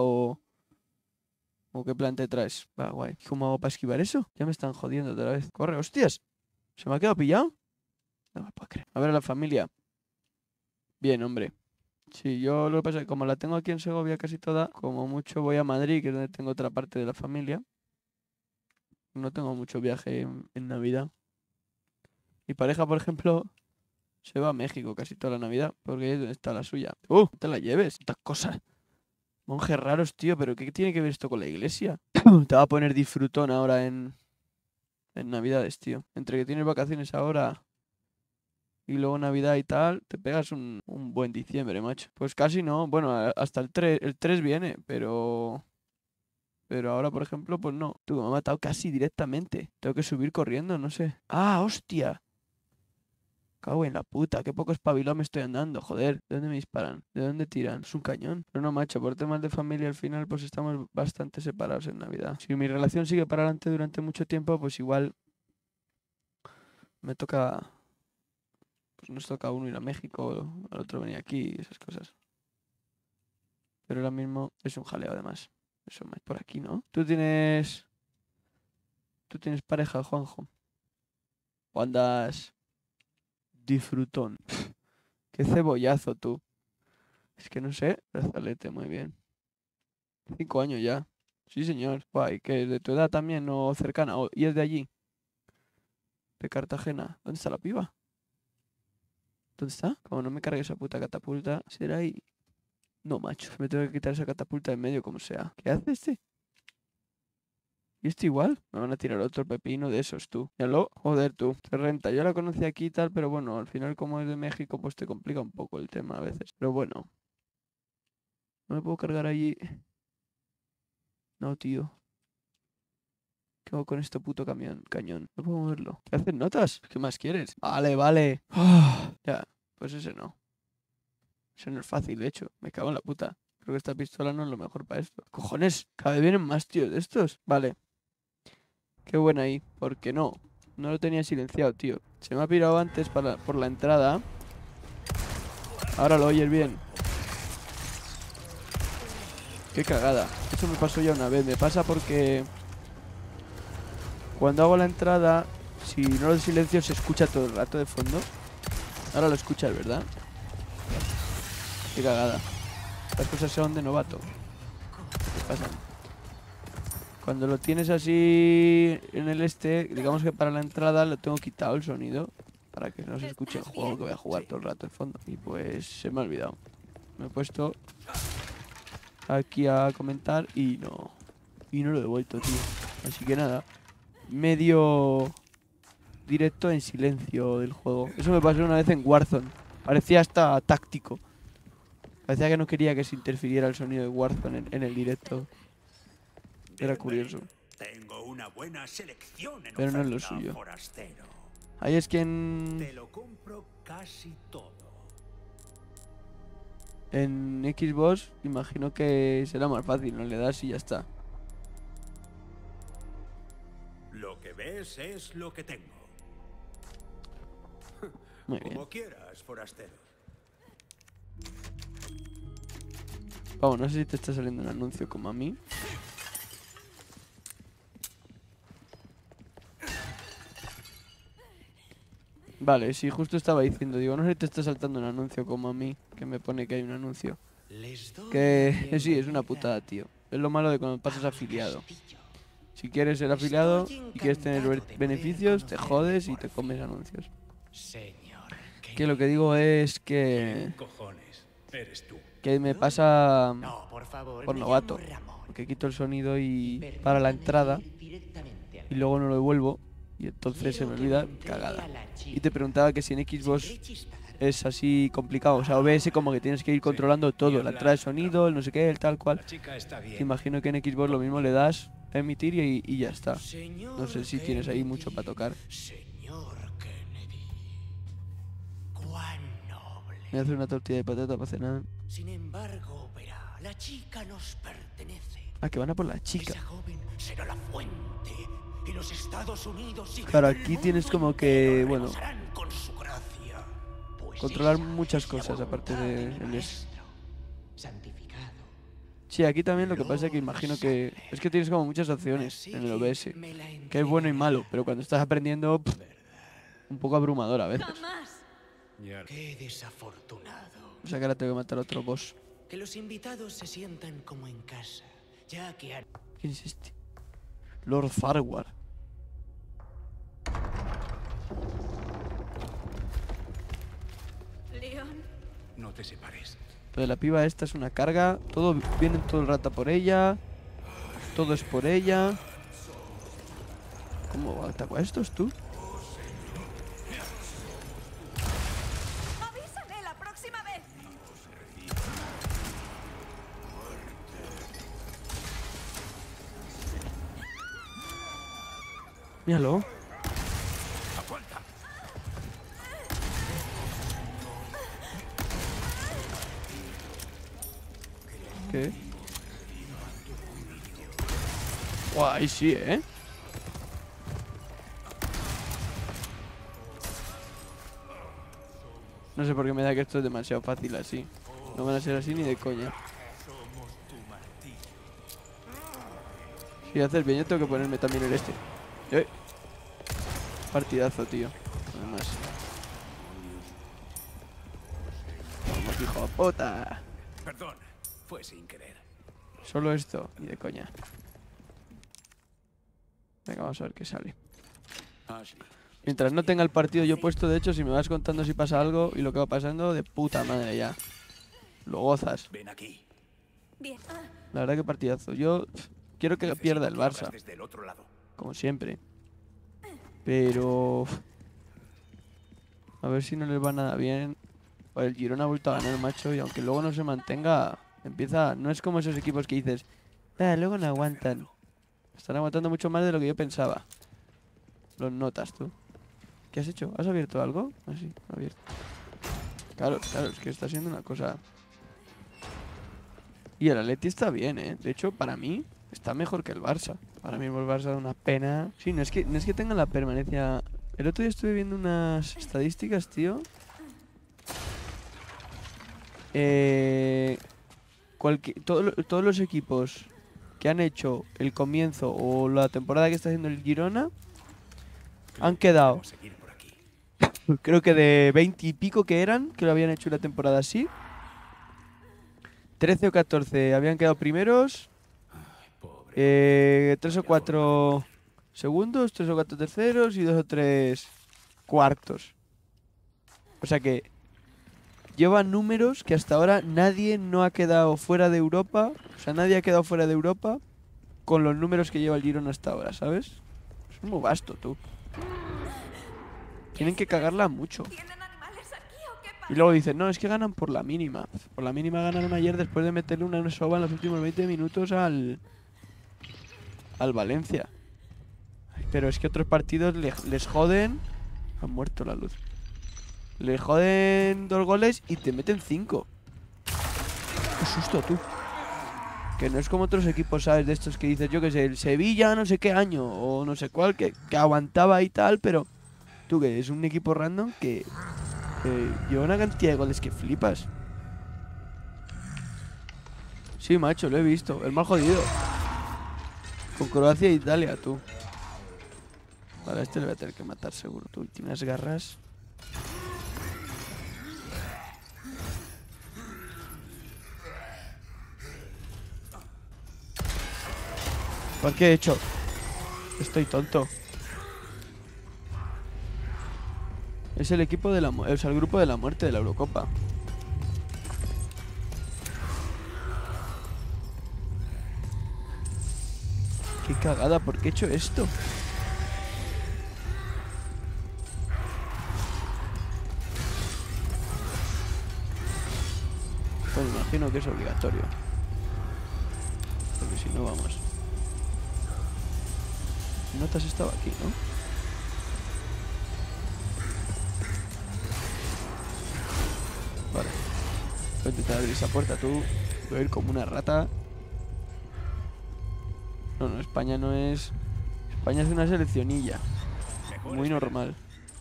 ¿O qué plan te traes? Va, guay. ¿Y cómo hago para esquivar eso? Ya me están jodiendo otra vez. Corre, hostias. ¿Se me ha quedado pillado? No me puedo creer. A ver a la familia. Bien, hombre. Sí, yo lo que pasa es que como la tengo aquí en Segovia casi toda, como mucho voy a Madrid, que es donde tengo otra parte de la familia. No tengo mucho viaje en Navidad. Mi pareja, por ejemplo, se va a México casi toda la Navidad, porque ahí es donde está la suya. No te la lleves, estas cosas. Monjes raros, tío, pero ¿qué tiene que ver esto con la iglesia? Te va a poner disfrutón ahora en Navidades, tío. Entre que tienes vacaciones ahora y luego Navidad y tal, te pegas un buen diciembre, macho. Pues casi no, bueno, hasta el 3 viene, pero ahora, por ejemplo, pues no. Tú me has matado casi directamente. Tengo que subir corriendo, no sé. ¡Ah, hostia! Cago en la puta, qué poco espabilado me estoy andando, joder. ¿De dónde me disparan? ¿De dónde tiran? Es un cañón. Pero no, macho, por temas de familia al final pues estamos bastante separados en Navidad. Si mi relación sigue para adelante durante mucho tiempo, pues igual me toca, pues nos toca a uno ir a México, al otro venir aquí, esas cosas. Pero ahora mismo es un jaleo además. Eso más por aquí, ¿no? Tú tienes pareja, Juanjo. ¿O andas disfrutón? Qué cebollazo tú. Es que no sé, brazalete, muy bien. 5 años ya. Sí, señor. Guay, que es de tu edad también o cercana. Y es de allí, de Cartagena. ¿Dónde está la piba? ¿Dónde está? Como no me cargue esa puta catapulta, será ahí. No, macho. Me tengo que quitar esa catapulta en medio como sea. ¿Qué hace este? ¿Y este igual? Me van a tirar otro pepino de esos, tú. Míralo. Joder, tú. Te renta. Yo la conocí aquí y tal, pero bueno, al final como es de México, pues te complica un poco el tema a veces. Pero bueno. No me puedo cargar allí. No, tío. ¿Qué hago con este puto cañón? No puedo moverlo. ¿Qué hacen notas? ¿Qué más quieres? Vale, vale. Ya, pues ese no. Ese no es fácil, de hecho. Me cago en la puta. Creo que esta pistola no es lo mejor para esto. Cojones, cada vez vienen más, tío, de estos. Vale. Qué buena ahí. ¿Por qué no? No lo tenía silenciado, tío. Se me ha pirado antes por la entrada. Ahora lo oyes bien. Qué cagada. Eso me pasó ya una vez. Me pasa porque cuando hago la entrada, si no lo silencio, se escucha todo el rato de fondo. Ahora lo escuchas, ¿verdad? Qué cagada. Las cosas son de novato. ¿Qué pasa? Cuando lo tienes así en el digamos que para la entrada lo tengo quitado el sonido para que no se escuche el juego que voy a jugar todo el rato de fondo. Y pues se me ha olvidado. Me he puesto aquí a comentar y no lo he devuelto, tío. Así que nada, medio directo en silencio del juego. Eso me pasó una vez en Warzone. Parecía hasta táctico. Parecía que no quería que se interfiriera el sonido de Warzone en el directo. Era curioso. Tengo una buena selección en Pero no es lo oferta, suyo. forastero. Ahí es quien Te lo compro casi todo. en Xbox imagino que será más fácil, no le das y ya está. Lo que ves es lo que tengo. Muy bien. Como quieras, forastero. Vamos, no sé si te está saliendo un anuncio como a mí. Vale, sí, justo estaba diciendo, digo, no sé si te está saltando un anuncio como a mí, que me pone que hay un anuncio. Que sí, es una putada, tío. Es lo malo de cuando pasas afiliado. Si quieres ser afiliado y quieres tener beneficios, te jodes y te comes anuncios. Que lo que digo es que me pasa por novato. Porque quito el sonido y para la entrada y luego no lo devuelvo y entonces se me olvida, cagada. Y te preguntaba que si en Xbox es así complicado, o sea, OBS como que tienes que ir controlando todo, la entrada de sonido, el no sé qué, el tal cual. Imagino que en Xbox lo mismo le das a emitir y ya está. No sé si tienes ahí mucho para tocar. Señor Kennedy, cuán noble. Me hace una tortilla de patata para cenar. Sin embargo, verá, la chica nos pertenece. Ah, que van a por la chica. Esa joven será la fuente y los Estados Unidos y Claro, el aquí tienes mundo como que, entero bueno, rebosarán con su gracia. Pues controlar esa muchas es la cosas aparte voluntad de mi en eso. maestro, santificado. Sí, aquí también lo que pasa es que imagino que es que tienes como muchas opciones en el OBS, que es bueno y malo, pero cuando estás aprendiendo, un poco abrumador a veces. ¡Jamás! Qué desafortunado. O sea que ahora tengo que matar a otro boss. Que los invitados se sientan como en casa, ya que han... ¿Quién es este? Lord Farquhar. Leon, No te separes. Lo de la piba esta es una carga. Todo viene todo el rato por ella. Todo es por ella. ¿Cómo ataco a estos tú? avísame la próxima vez. Míralo. ¿Qué? Guay, sí, ¿eh? No sé por qué me da que esto es demasiado fácil así. No van a ser así ni de coña. Si haces bien, yo tengo que ponerme también el este. Partidazo, tío. Además. Vamos, hijo de puta. Perdón, fue sin querer. Solo esto, ni de coña. Venga, vamos a ver qué sale. Mientras no tenga el partido yo puesto, de hecho, si me vas contando si pasa algo y lo que va pasando, de puta madre ya. Lo gozas. Ven aquí. Bien. La verdad que partidazo. Yo quiero que pierda el Barça, Desde el otro lado. como siempre. Pero a ver si no les va nada bien. Pues el Girona ha vuelto a ganar, macho, y aunque luego no se mantenga, empieza... No es como esos equipos que dices, luego no aguantan. Están aguantando mucho más de lo que yo pensaba. Los notas tú. ¿Qué has hecho? ¿Has abierto algo? Ah, sí, abierto. Claro, es que está siendo una cosa... Y el Atleti está bien, ¿eh? De hecho, para mí, está mejor que el Barça. Ahora mismo el Barça da una pena... Sí, no es que tenga la permanencia El otro día estuve viendo unas estadísticas, tío. Todos los equipos que han hecho el comienzo o la temporada que está haciendo el Girona han quedado, creo que de 20 y pico que eran, que lo habían hecho una temporada así. 13 o 14 habían quedado primeros. 3 o 4 segundos, 3 o 4 terceros y 2 o 3 cuartos. O sea que llevan números que hasta ahora nadie no ha quedado fuera de Europa. O sea, nadie ha quedado fuera de Europa con los números que lleva el Girona hasta ahora, ¿sabes? Es muy vasto, tú. Tienen que cagarla mucho. ¿Tienen animales aquí o qué pasa? Y luego dicen, no, es que ganan por la mínima. Por la mínima ganaron ayer después de meterle una soba en los últimos 20 minutos al Valencia. Pero es que otros partidos les joden. Han muerto la luz. Le joden 2 goles y te meten 5. Qué susto, tú. Que no es como otros equipos, ¿sabes? De estos que dices, yo que sé, el Sevilla no sé qué año o no sé cuál, que aguantaba y tal, pero tú que es un equipo random que lleva una cantidad de goles que flipas. Sí, macho, lo he visto. El más jodido. Con Croacia e Italia, tú. Vale, a este le voy a tener que matar seguro, tú. Tiene unas garras. ¿Por qué he hecho? Estoy tonto. Es el equipo de la o sea, el grupo de la muerte de la Eurocopa. Qué cagada, ¿por qué he hecho esto? Pues me imagino que es obligatorio. Porque si no, vamos. No te has estado aquí, ¿no? Vale. Voy a intentar abrir esa puerta, tú. Voy a ir como una rata. No, España no es... España es una seleccionilla. Muy normal.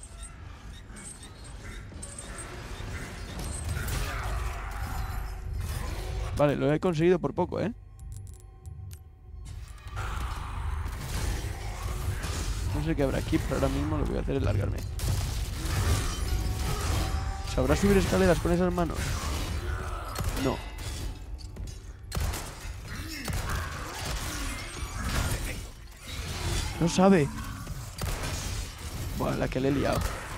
Vale, lo he conseguido por poco, ¿eh? No sé qué habrá aquí, pero ahora mismo lo que voy a hacer es largarme. ¿Sabrás subir escaleras con esas manos? No. No sabe. Buah, la que le he liado.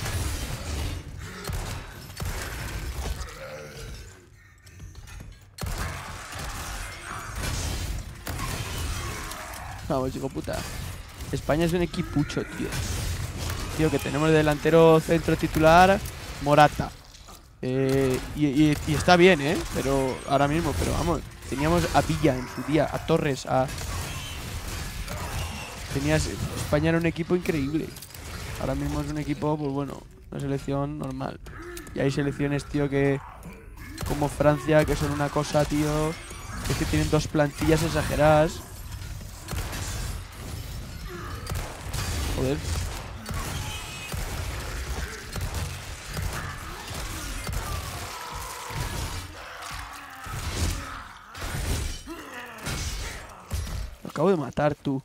Vamos, hijo puta. España es un equipucho, tío. Tío, que tenemos de delantero centro titular Morata. Y está bien, ¿eh? Pero ahora mismo, pero vamos. Teníamos a Villa en su día, a Torres, a... España era un equipo increíble. Ahora mismo es un equipo, pues bueno, una selección normal. Y hay selecciones, tío, que... Como Francia, que son una cosa, tío... Es que tienen 2 plantillas exageradas. Joder. Lo acabo de matar, tú.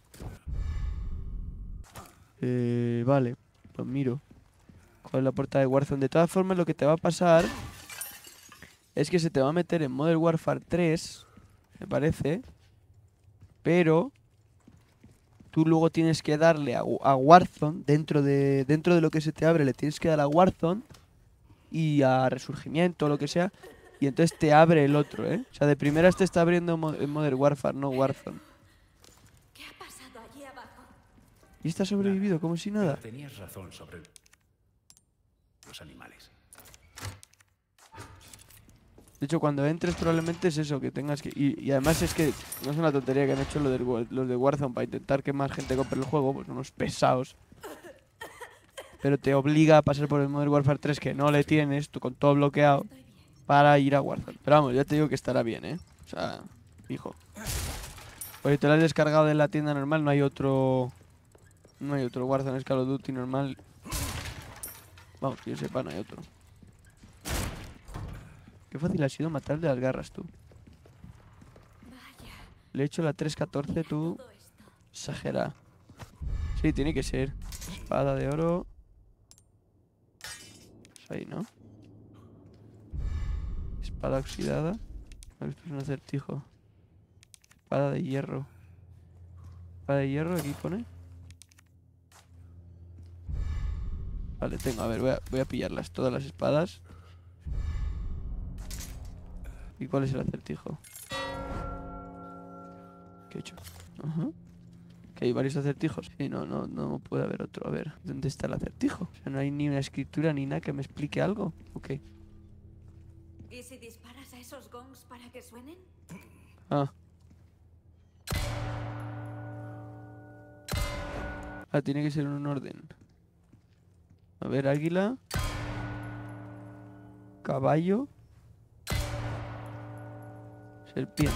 Vale. Lo miro. ¿Cuál es la puerta de Warzone? De todas formas, lo que te va a pasar es que se te va a meter en Modern Warfare 3, me parece. Pero tú luego tienes que darle a Warzone, dentro de lo que se te abre, le tienes que dar a Warzone y a Resurgimiento o lo que sea. Y entonces te abre el otro, ¿eh? O sea, de primeras te está abriendo en Modern Warfare, no Warzone. ¿Qué ha pasado allí abajo? Y está sobrevivido, como si nada. Tenías razón sobre los animales. De hecho, cuando entres probablemente es eso, que tengas que... Y además es que no es una tontería que han hecho los de Warzone para intentar que más gente compre el juego, pues unos pesados. Pero te obliga a pasar por el Modern Warfare 3 que no le tienes, tú con todo bloqueado, para ir a Warzone. Pero vamos, ya te digo que estará bien, ¿eh? O sea, hijo. Oye, te lo has descargado de la tienda normal, no hay otro No hay otro Warzone, es Call of Duty normal. Vamos, que yo sepa, no hay otro. Qué fácil ha sido matar de las garras, tú. Vaya, Le he hecho la 314, tú. todo esto. Exagera. Sí, tiene que ser. Espada de oro. Pues ahí, ¿no? Espada oxidada. Esto es un acertijo. Espada de hierro. Espada de hierro, aquí pone. Vale, tengo. A ver, voy a pillarlas. Todas las espadas. ¿Y cuál es el acertijo? ¿Qué he hecho? Ajá. Que hay varios acertijos. Sí, no puede haber otro. A ver, ¿dónde está el acertijo? O sea, no hay ni una escritura ni nada que me explique algo. Ok. ¿Y si disparas a esos gongs para que suenen? Ah. Ah, tiene que ser en un orden. A ver, águila. Caballo. Serpiente.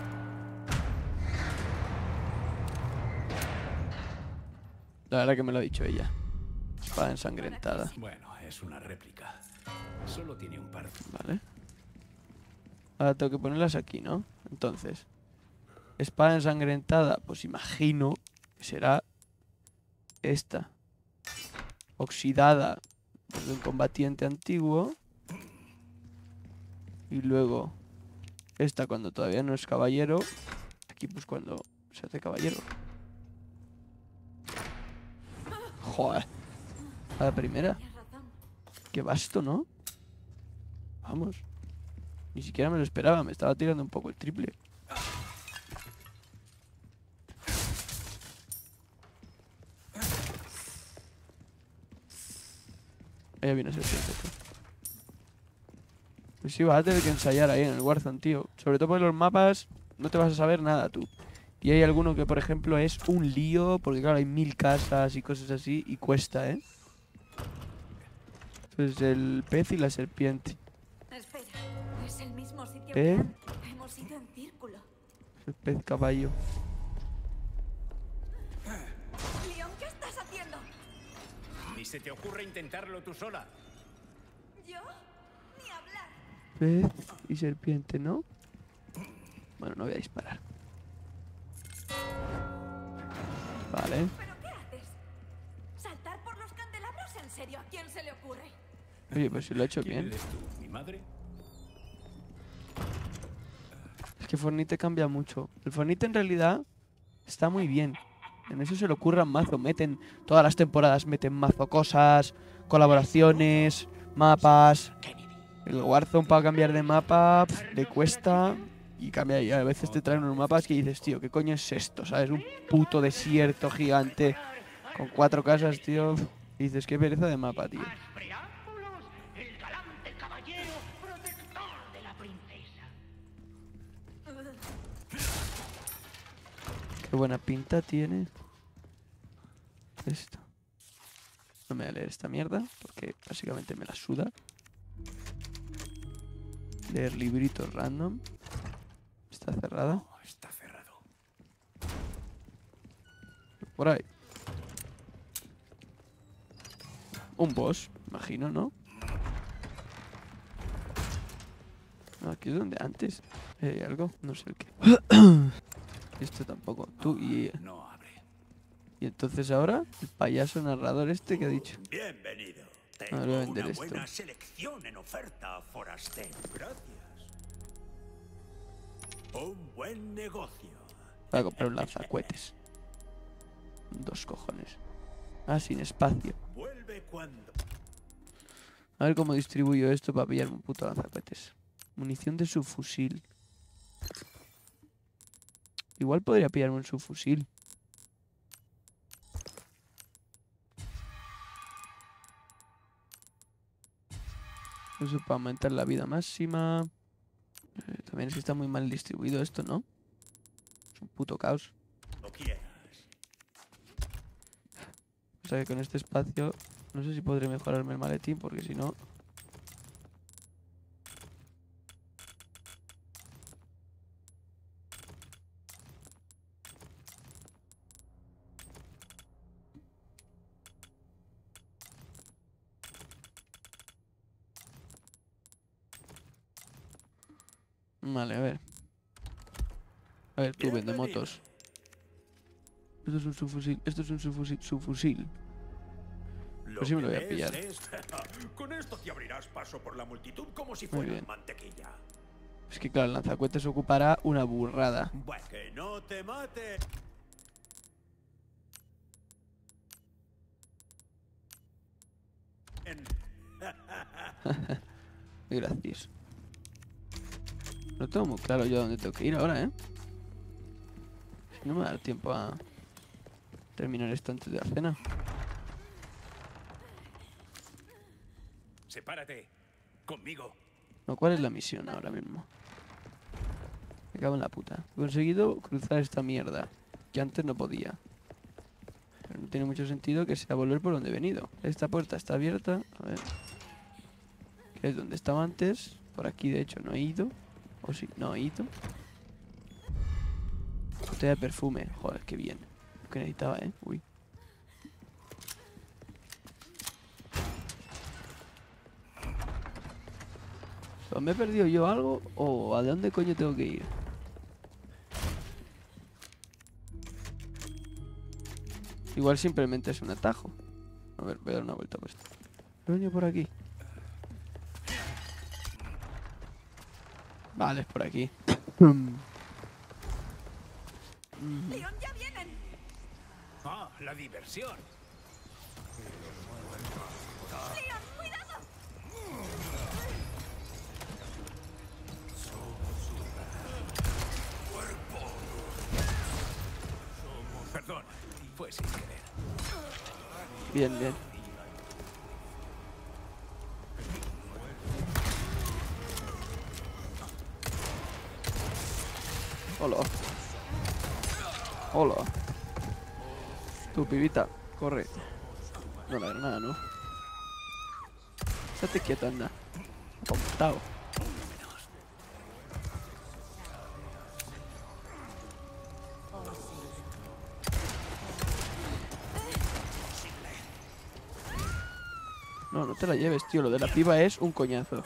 La verdad que me lo ha dicho ella. Espada ensangrentada. Bueno, es una réplica. Solo tiene un par. Vale. Ahora tengo que ponerlas aquí, ¿no? Entonces. Espada ensangrentada. Pues imagino que será esta. Oxidada. De un combatiente antiguo. Y luego. Esta cuando todavía no es caballero. Aquí pues cuando se hace caballero. Joder. A la primera. Tienes razón. Qué vasto, ¿no? Vamos. Ni siquiera me lo esperaba. Me estaba tirando un poco el triple. Ahí viene ese serpiente. Pues sí, vas a tener que ensayar ahí en el Warzone, tío. Sobre todo porque los mapas no te vas a saber nada, tú. Y hay alguno que, por ejemplo, es un lío, porque claro, hay 1000 casas y cosas así, y cuesta, ¿eh? Pues el pez y la serpiente. Espera, es el mismo sitio ¿Eh? que antes. Hemos ido en círculo. El pez caballo. Leon, ¿qué estás haciendo? Ni se te ocurre intentarlo tú sola. ¿Yo? Ni hablar. Pez y serpiente, ¿no? Bueno, no voy a disparar. Vale. ¿Pero qué haces? ¿Saltar por los candelabros? ¿En serio? ¿A quién se le ocurre? Oye, pues si lo he hecho ¿Quién bien. eres tú? ¿Mi madre? Es que Fortnite cambia mucho. El Fortnite en realidad está muy bien. En eso se le ocurran mazo. Meten todas las temporadas, meten mazo cosas, colaboraciones, mapas. El Warzone para cambiar de mapa le cuesta y cambia. Y a veces te traen unos mapas que dices, tío, ¿qué coño es esto? ¿Sabes? Un puto desierto gigante con 4 casas, tío. Y dices, qué pereza de mapa, tío. Preámbulos, el galante caballero protector de la princesa. Qué buena pinta tiene esto. No me voy a leer esta mierda porque básicamente me la suda. Leer libritos random. Está cerrada. Oh, está cerrado. Por ahí. Un boss, imagino, ¿no? No, aquí es donde antes. ¿Hay algo? No sé el qué. Esto tampoco. Tú No abre. y entonces ahora el payaso narrador este que ha dicho. Bienvenido. Ahora Tengo voy a vender una esto. buena selección en oferta, forastero. Gracias. Un buen negocio. Voy a comprar un lanzacohetes. 2 cojones. Ah, sin espacio. Vuelve cuando... A ver cómo distribuyo esto para pillarme un puto lanzacohetes. Munición de subfusil. Igual podría pillarme un subfusil. Eso para aumentar la vida máxima. También es que está muy mal distribuido esto, ¿no? Es un puto caos. Lo quieras. O sea que con este espacio no sé si podré mejorarme el maletín porque si no... Vale, a ver. A ver, tú vende motos. Esto es un subfusil. Esto es un subfusil. Pues sí me lo voy a pillar. Con esto te abrirás paso por la multitud como si Muy fuera bien. mantequilla. Es que claro, el lanzacohetes ocupará una burrada. Bueno, que no te mate. Gracias. No tengo muy claro yo a dónde tengo que ir ahora, ¿eh? Si no me va a dar tiempo a terminar esto antes de la cena. Sepárate. Conmigo. No, ¿cuál es la misión ahora mismo? Me cago en la puta. He conseguido cruzar esta mierda, que antes no podía. Pero no tiene mucho sentido que sea volver por donde he venido. Esta puerta está abierta. A ver. Que es donde estaba antes. Por aquí, de hecho, no he ido. O sí, no he ido. Botella de perfume. Joder, qué bien. Lo que necesitaba, ¿eh? Uy. ¿Pero me he perdido yo algo? ¿O a dónde coño tengo que ir? Igual simplemente es un atajo. A ver, voy a dar una vuelta por esto. Coño, por aquí. Vale, es por aquí. ¡Leon, ya vienen! Ah, la diversión. ¡Leon, cuidado! Perdón, fue sin querer. Bien, bien. Hola. Hola. Tu pibita, corre. No, la granada, ¿no? Estate quieta, anda. Apuntado. No, no te la lleves, tío. Lo de la piba es un coñazo.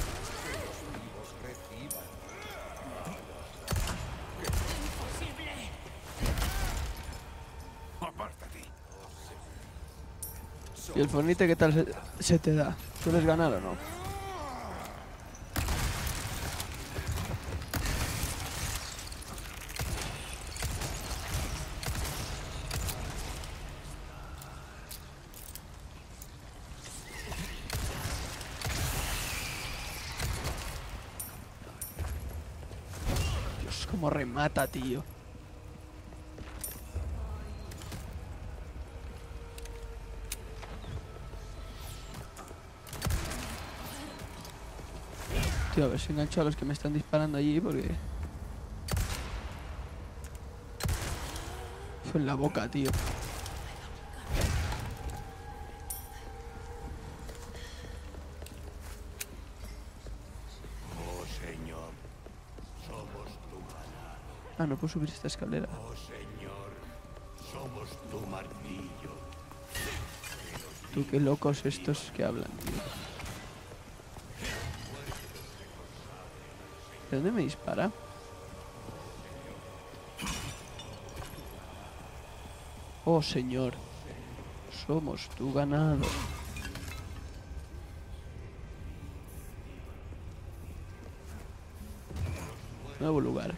Apártate. ¿Y el fornite qué tal se te da? ¿Sueles ganar o no? Dios, cómo remata, tío. Tío, a ver si engancho a los que me están disparando allí porque... Fue en la boca, tío. Oh, Señor, somos tu ganado. Ah, no puedo subir esta escalera. Oh, Señor, somos tu martillo. Tú, qué locos estos que hablan, tío. ¿De dónde me dispara? Oh, Señor. Somos tu ganado. Nuevo lugar.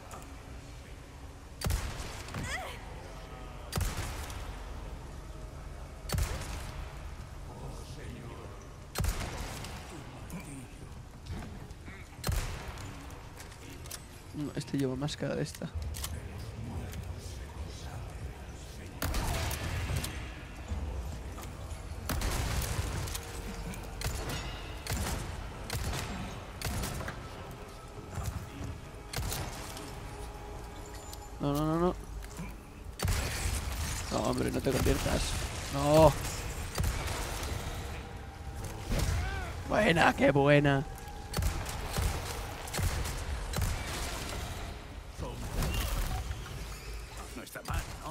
No, este lleva máscara de esta. No, no, no, no. No, hombre, no te conviertas. No. Buena, qué buena. No está mal, ¿no?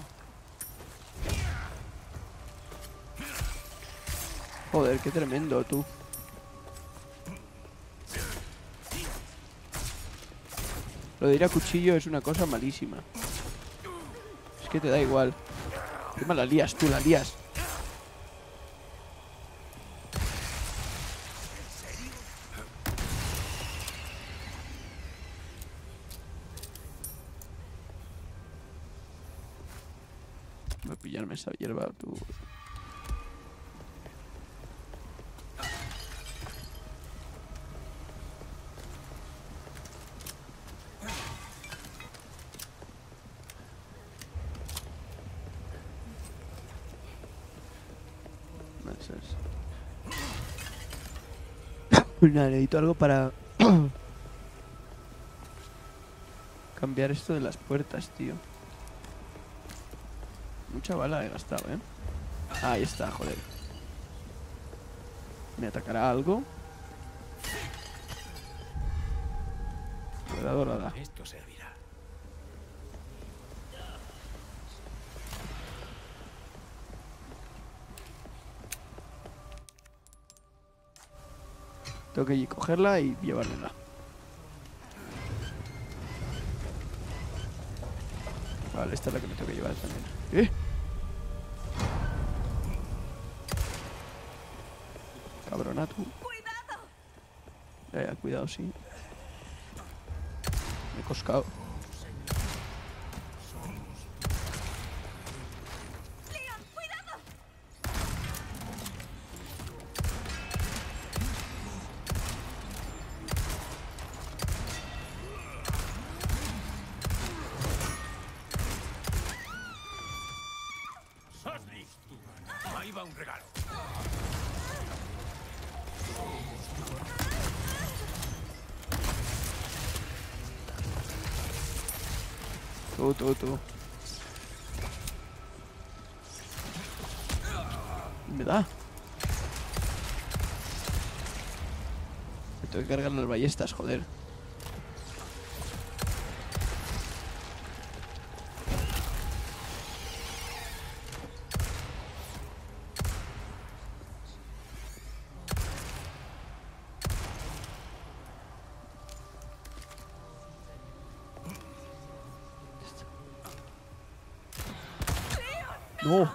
Joder, qué tremendo, tú. Lo de ir a cuchillo es una cosa malísima. Es que te da igual. Encima la lías, tú la lías. Voy a pillarme esa hierba, tú. Pues nada, necesito algo para cambiar esto de las puertas, tío. Mucha bala he gastado, ¿eh? Ahí está, joder. ¿Me atacará algo? Rueda dorada. Esto servirá. Tengo que cogerla y llevármela. Vale, esta es la que me tengo que llevar también. Cabrona, tú. ¡Cuidado! Cuidado, sí. Me he coscado. ¡Leon, cuidado! ¡Sosli! Ahí va un regalo. Tú. Me da. Me tengo que cargar las ballestas, joder. No.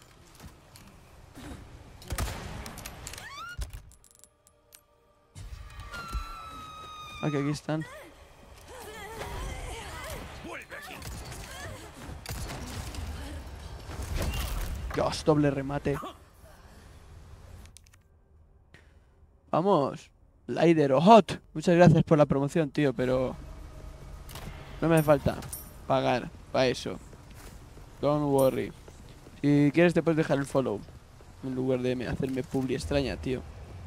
Aquí están. ¡Vuelve aquí! Dios, doble remate. Vamos. Lider o Hot. Muchas gracias por la promoción, tío, pero no me hace falta pagar para eso. Don't worry. Si quieres te puedes dejar el follow en lugar de hacerme publi extraña, tío.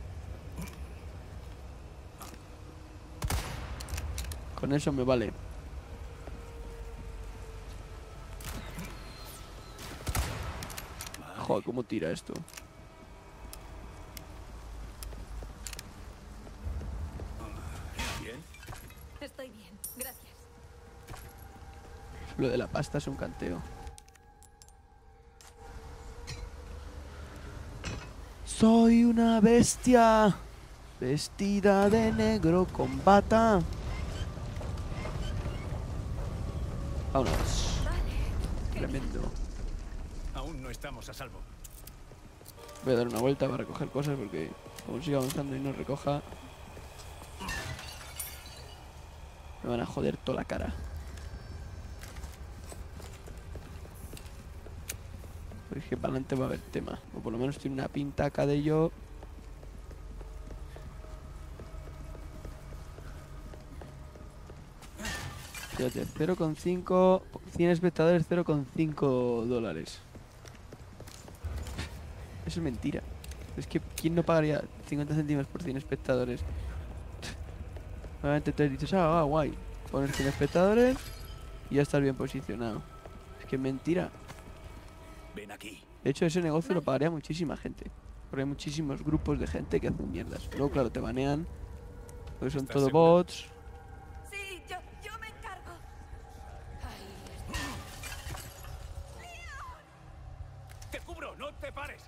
Con eso me vale. Joder, cómo tira esto. ¿Bien? Estoy bien, gracias. Lo de la pasta es un canteo. Soy una bestia vestida de negro con bata. Vámonos. Tremendo. Aún no estamos a salvo. Voy a dar una vuelta para recoger cosas porque como siga avanzando y no recoja me van a joder toda la cara. Pero es que para adelante va a haber tema. O por lo menos tiene una pinta acá de ello. Fíjate, 0,5... 100 espectadores, 0,5 dólares. Eso es mentira. Es que ¿quién no pagaría 50 céntimos por 100 espectadores? Obviamente te dices, guay. Pones 100 espectadores y ya estás bien posicionado. Es que es mentira. Ven aquí. De hecho, ese negocio lo pagaría muchísima gente. Porque hay muchísimos grupos de gente que hacen mierdas. Luego, claro, te banean. Porque son ¿Estás todo segura? bots. Sí, yo me encargo. Ahí está. ¡Te cubro! ¡No te pares!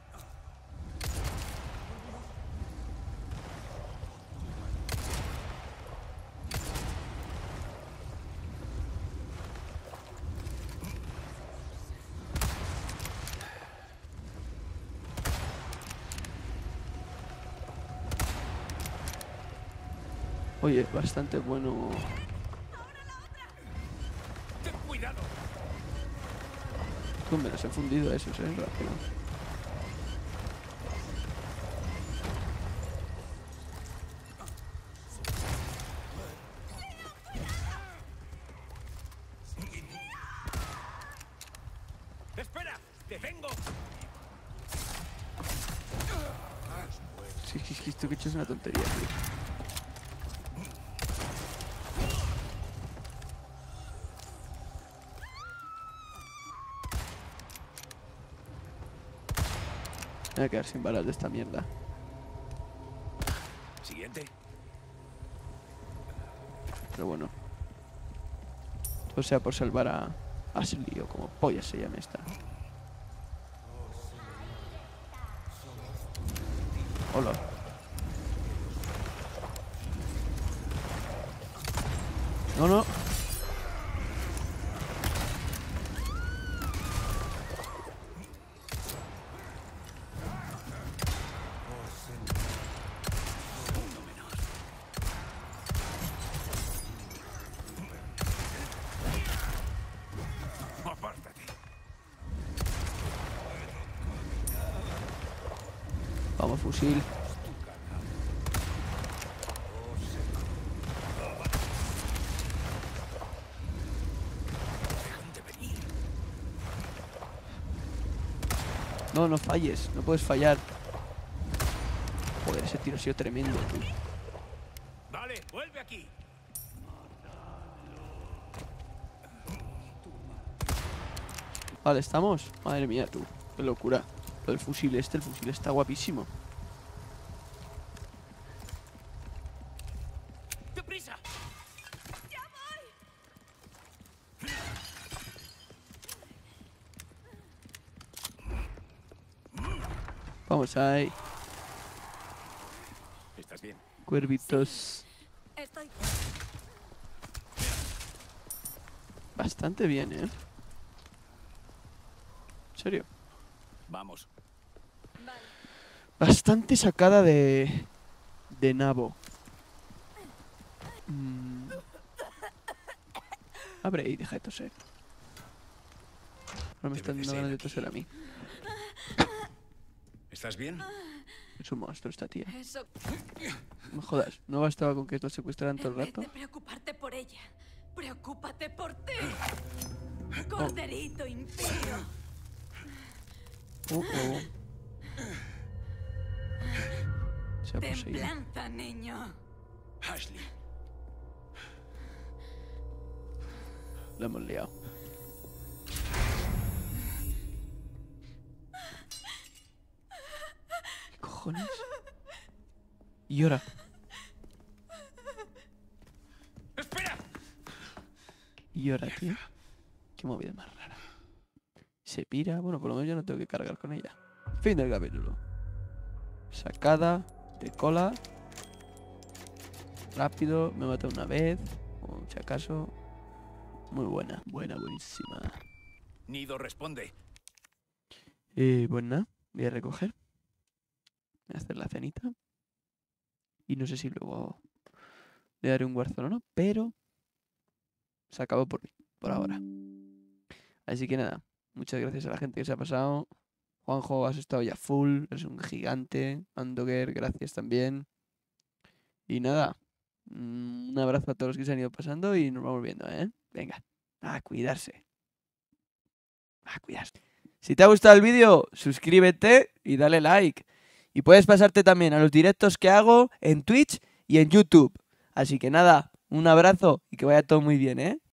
Oye, bastante bueno. ¡Ten cuidado! Tú me los he fundido esos, rápido. ¡Espera! ¡Te vengo! Sí, es que esto que he hecho es una tontería, tío. Me voy a quedar sin balas de esta mierda. Siguiente. Pero bueno. Todo sea por salvar a Ashley o como polla se llame esta. Hola. No, no. Apártate. Vamos, fusil. No, no falles. No puedes fallar. Joder, ese tiro ha sido tremendo, tío. Vale, vuelve aquí. Vale, ¿estamos? Madre mía, tú. Qué locura. Lo del fusil el fusil está guapísimo. ¡Deprisa! Vamos ahí. ¿Estás bien? Cuervitos. Estoy... Bastante bien, ¿eh? ¿En serio? Vamos. Vale. Bastante sacada de nabo. Abre y deja de toser. Ahora me están dando ganas de toser a mí. ¿Estás bien? Es un monstruo esta tía. Eso... No me jodas. ¿No bastaba con que lo secuestraran todo En el vez rato? de preocuparte por ella, preocúpate por ti. Corderito impío. Se ha poseído. Templanza, niño. Ashley. Lo hemos liado. ¿Qué cojones? Y ahora. ¡Espera! Y ahora, tío. Qué movida más rara. Se pira. Bueno, por lo menos yo no tengo que cargar con ella. Fin del capítulo. Sacada de cola. Rápido. Me mata una vez. O si acaso. Muy buena. Buenísima. Nido responde. Pues nada. Voy a recoger. Voy a hacer la cenita. Y no sé si luego le daré un Warzone o no. Pero se acabó por ahora. Así que nada. Muchas gracias a la gente que se ha pasado. Juanjo, has estado ya full. Eres un gigante. Andoger, gracias también. Y nada. Un abrazo a todos los que se han ido pasando y nos vamos viendo, ¿eh? Venga. A cuidarse. A cuidarse. Si te ha gustado el vídeo, suscríbete y dale like. Y puedes pasarte también a los directos que hago en Twitch y en YouTube. Así que nada, un abrazo y que vaya todo muy bien, ¿eh?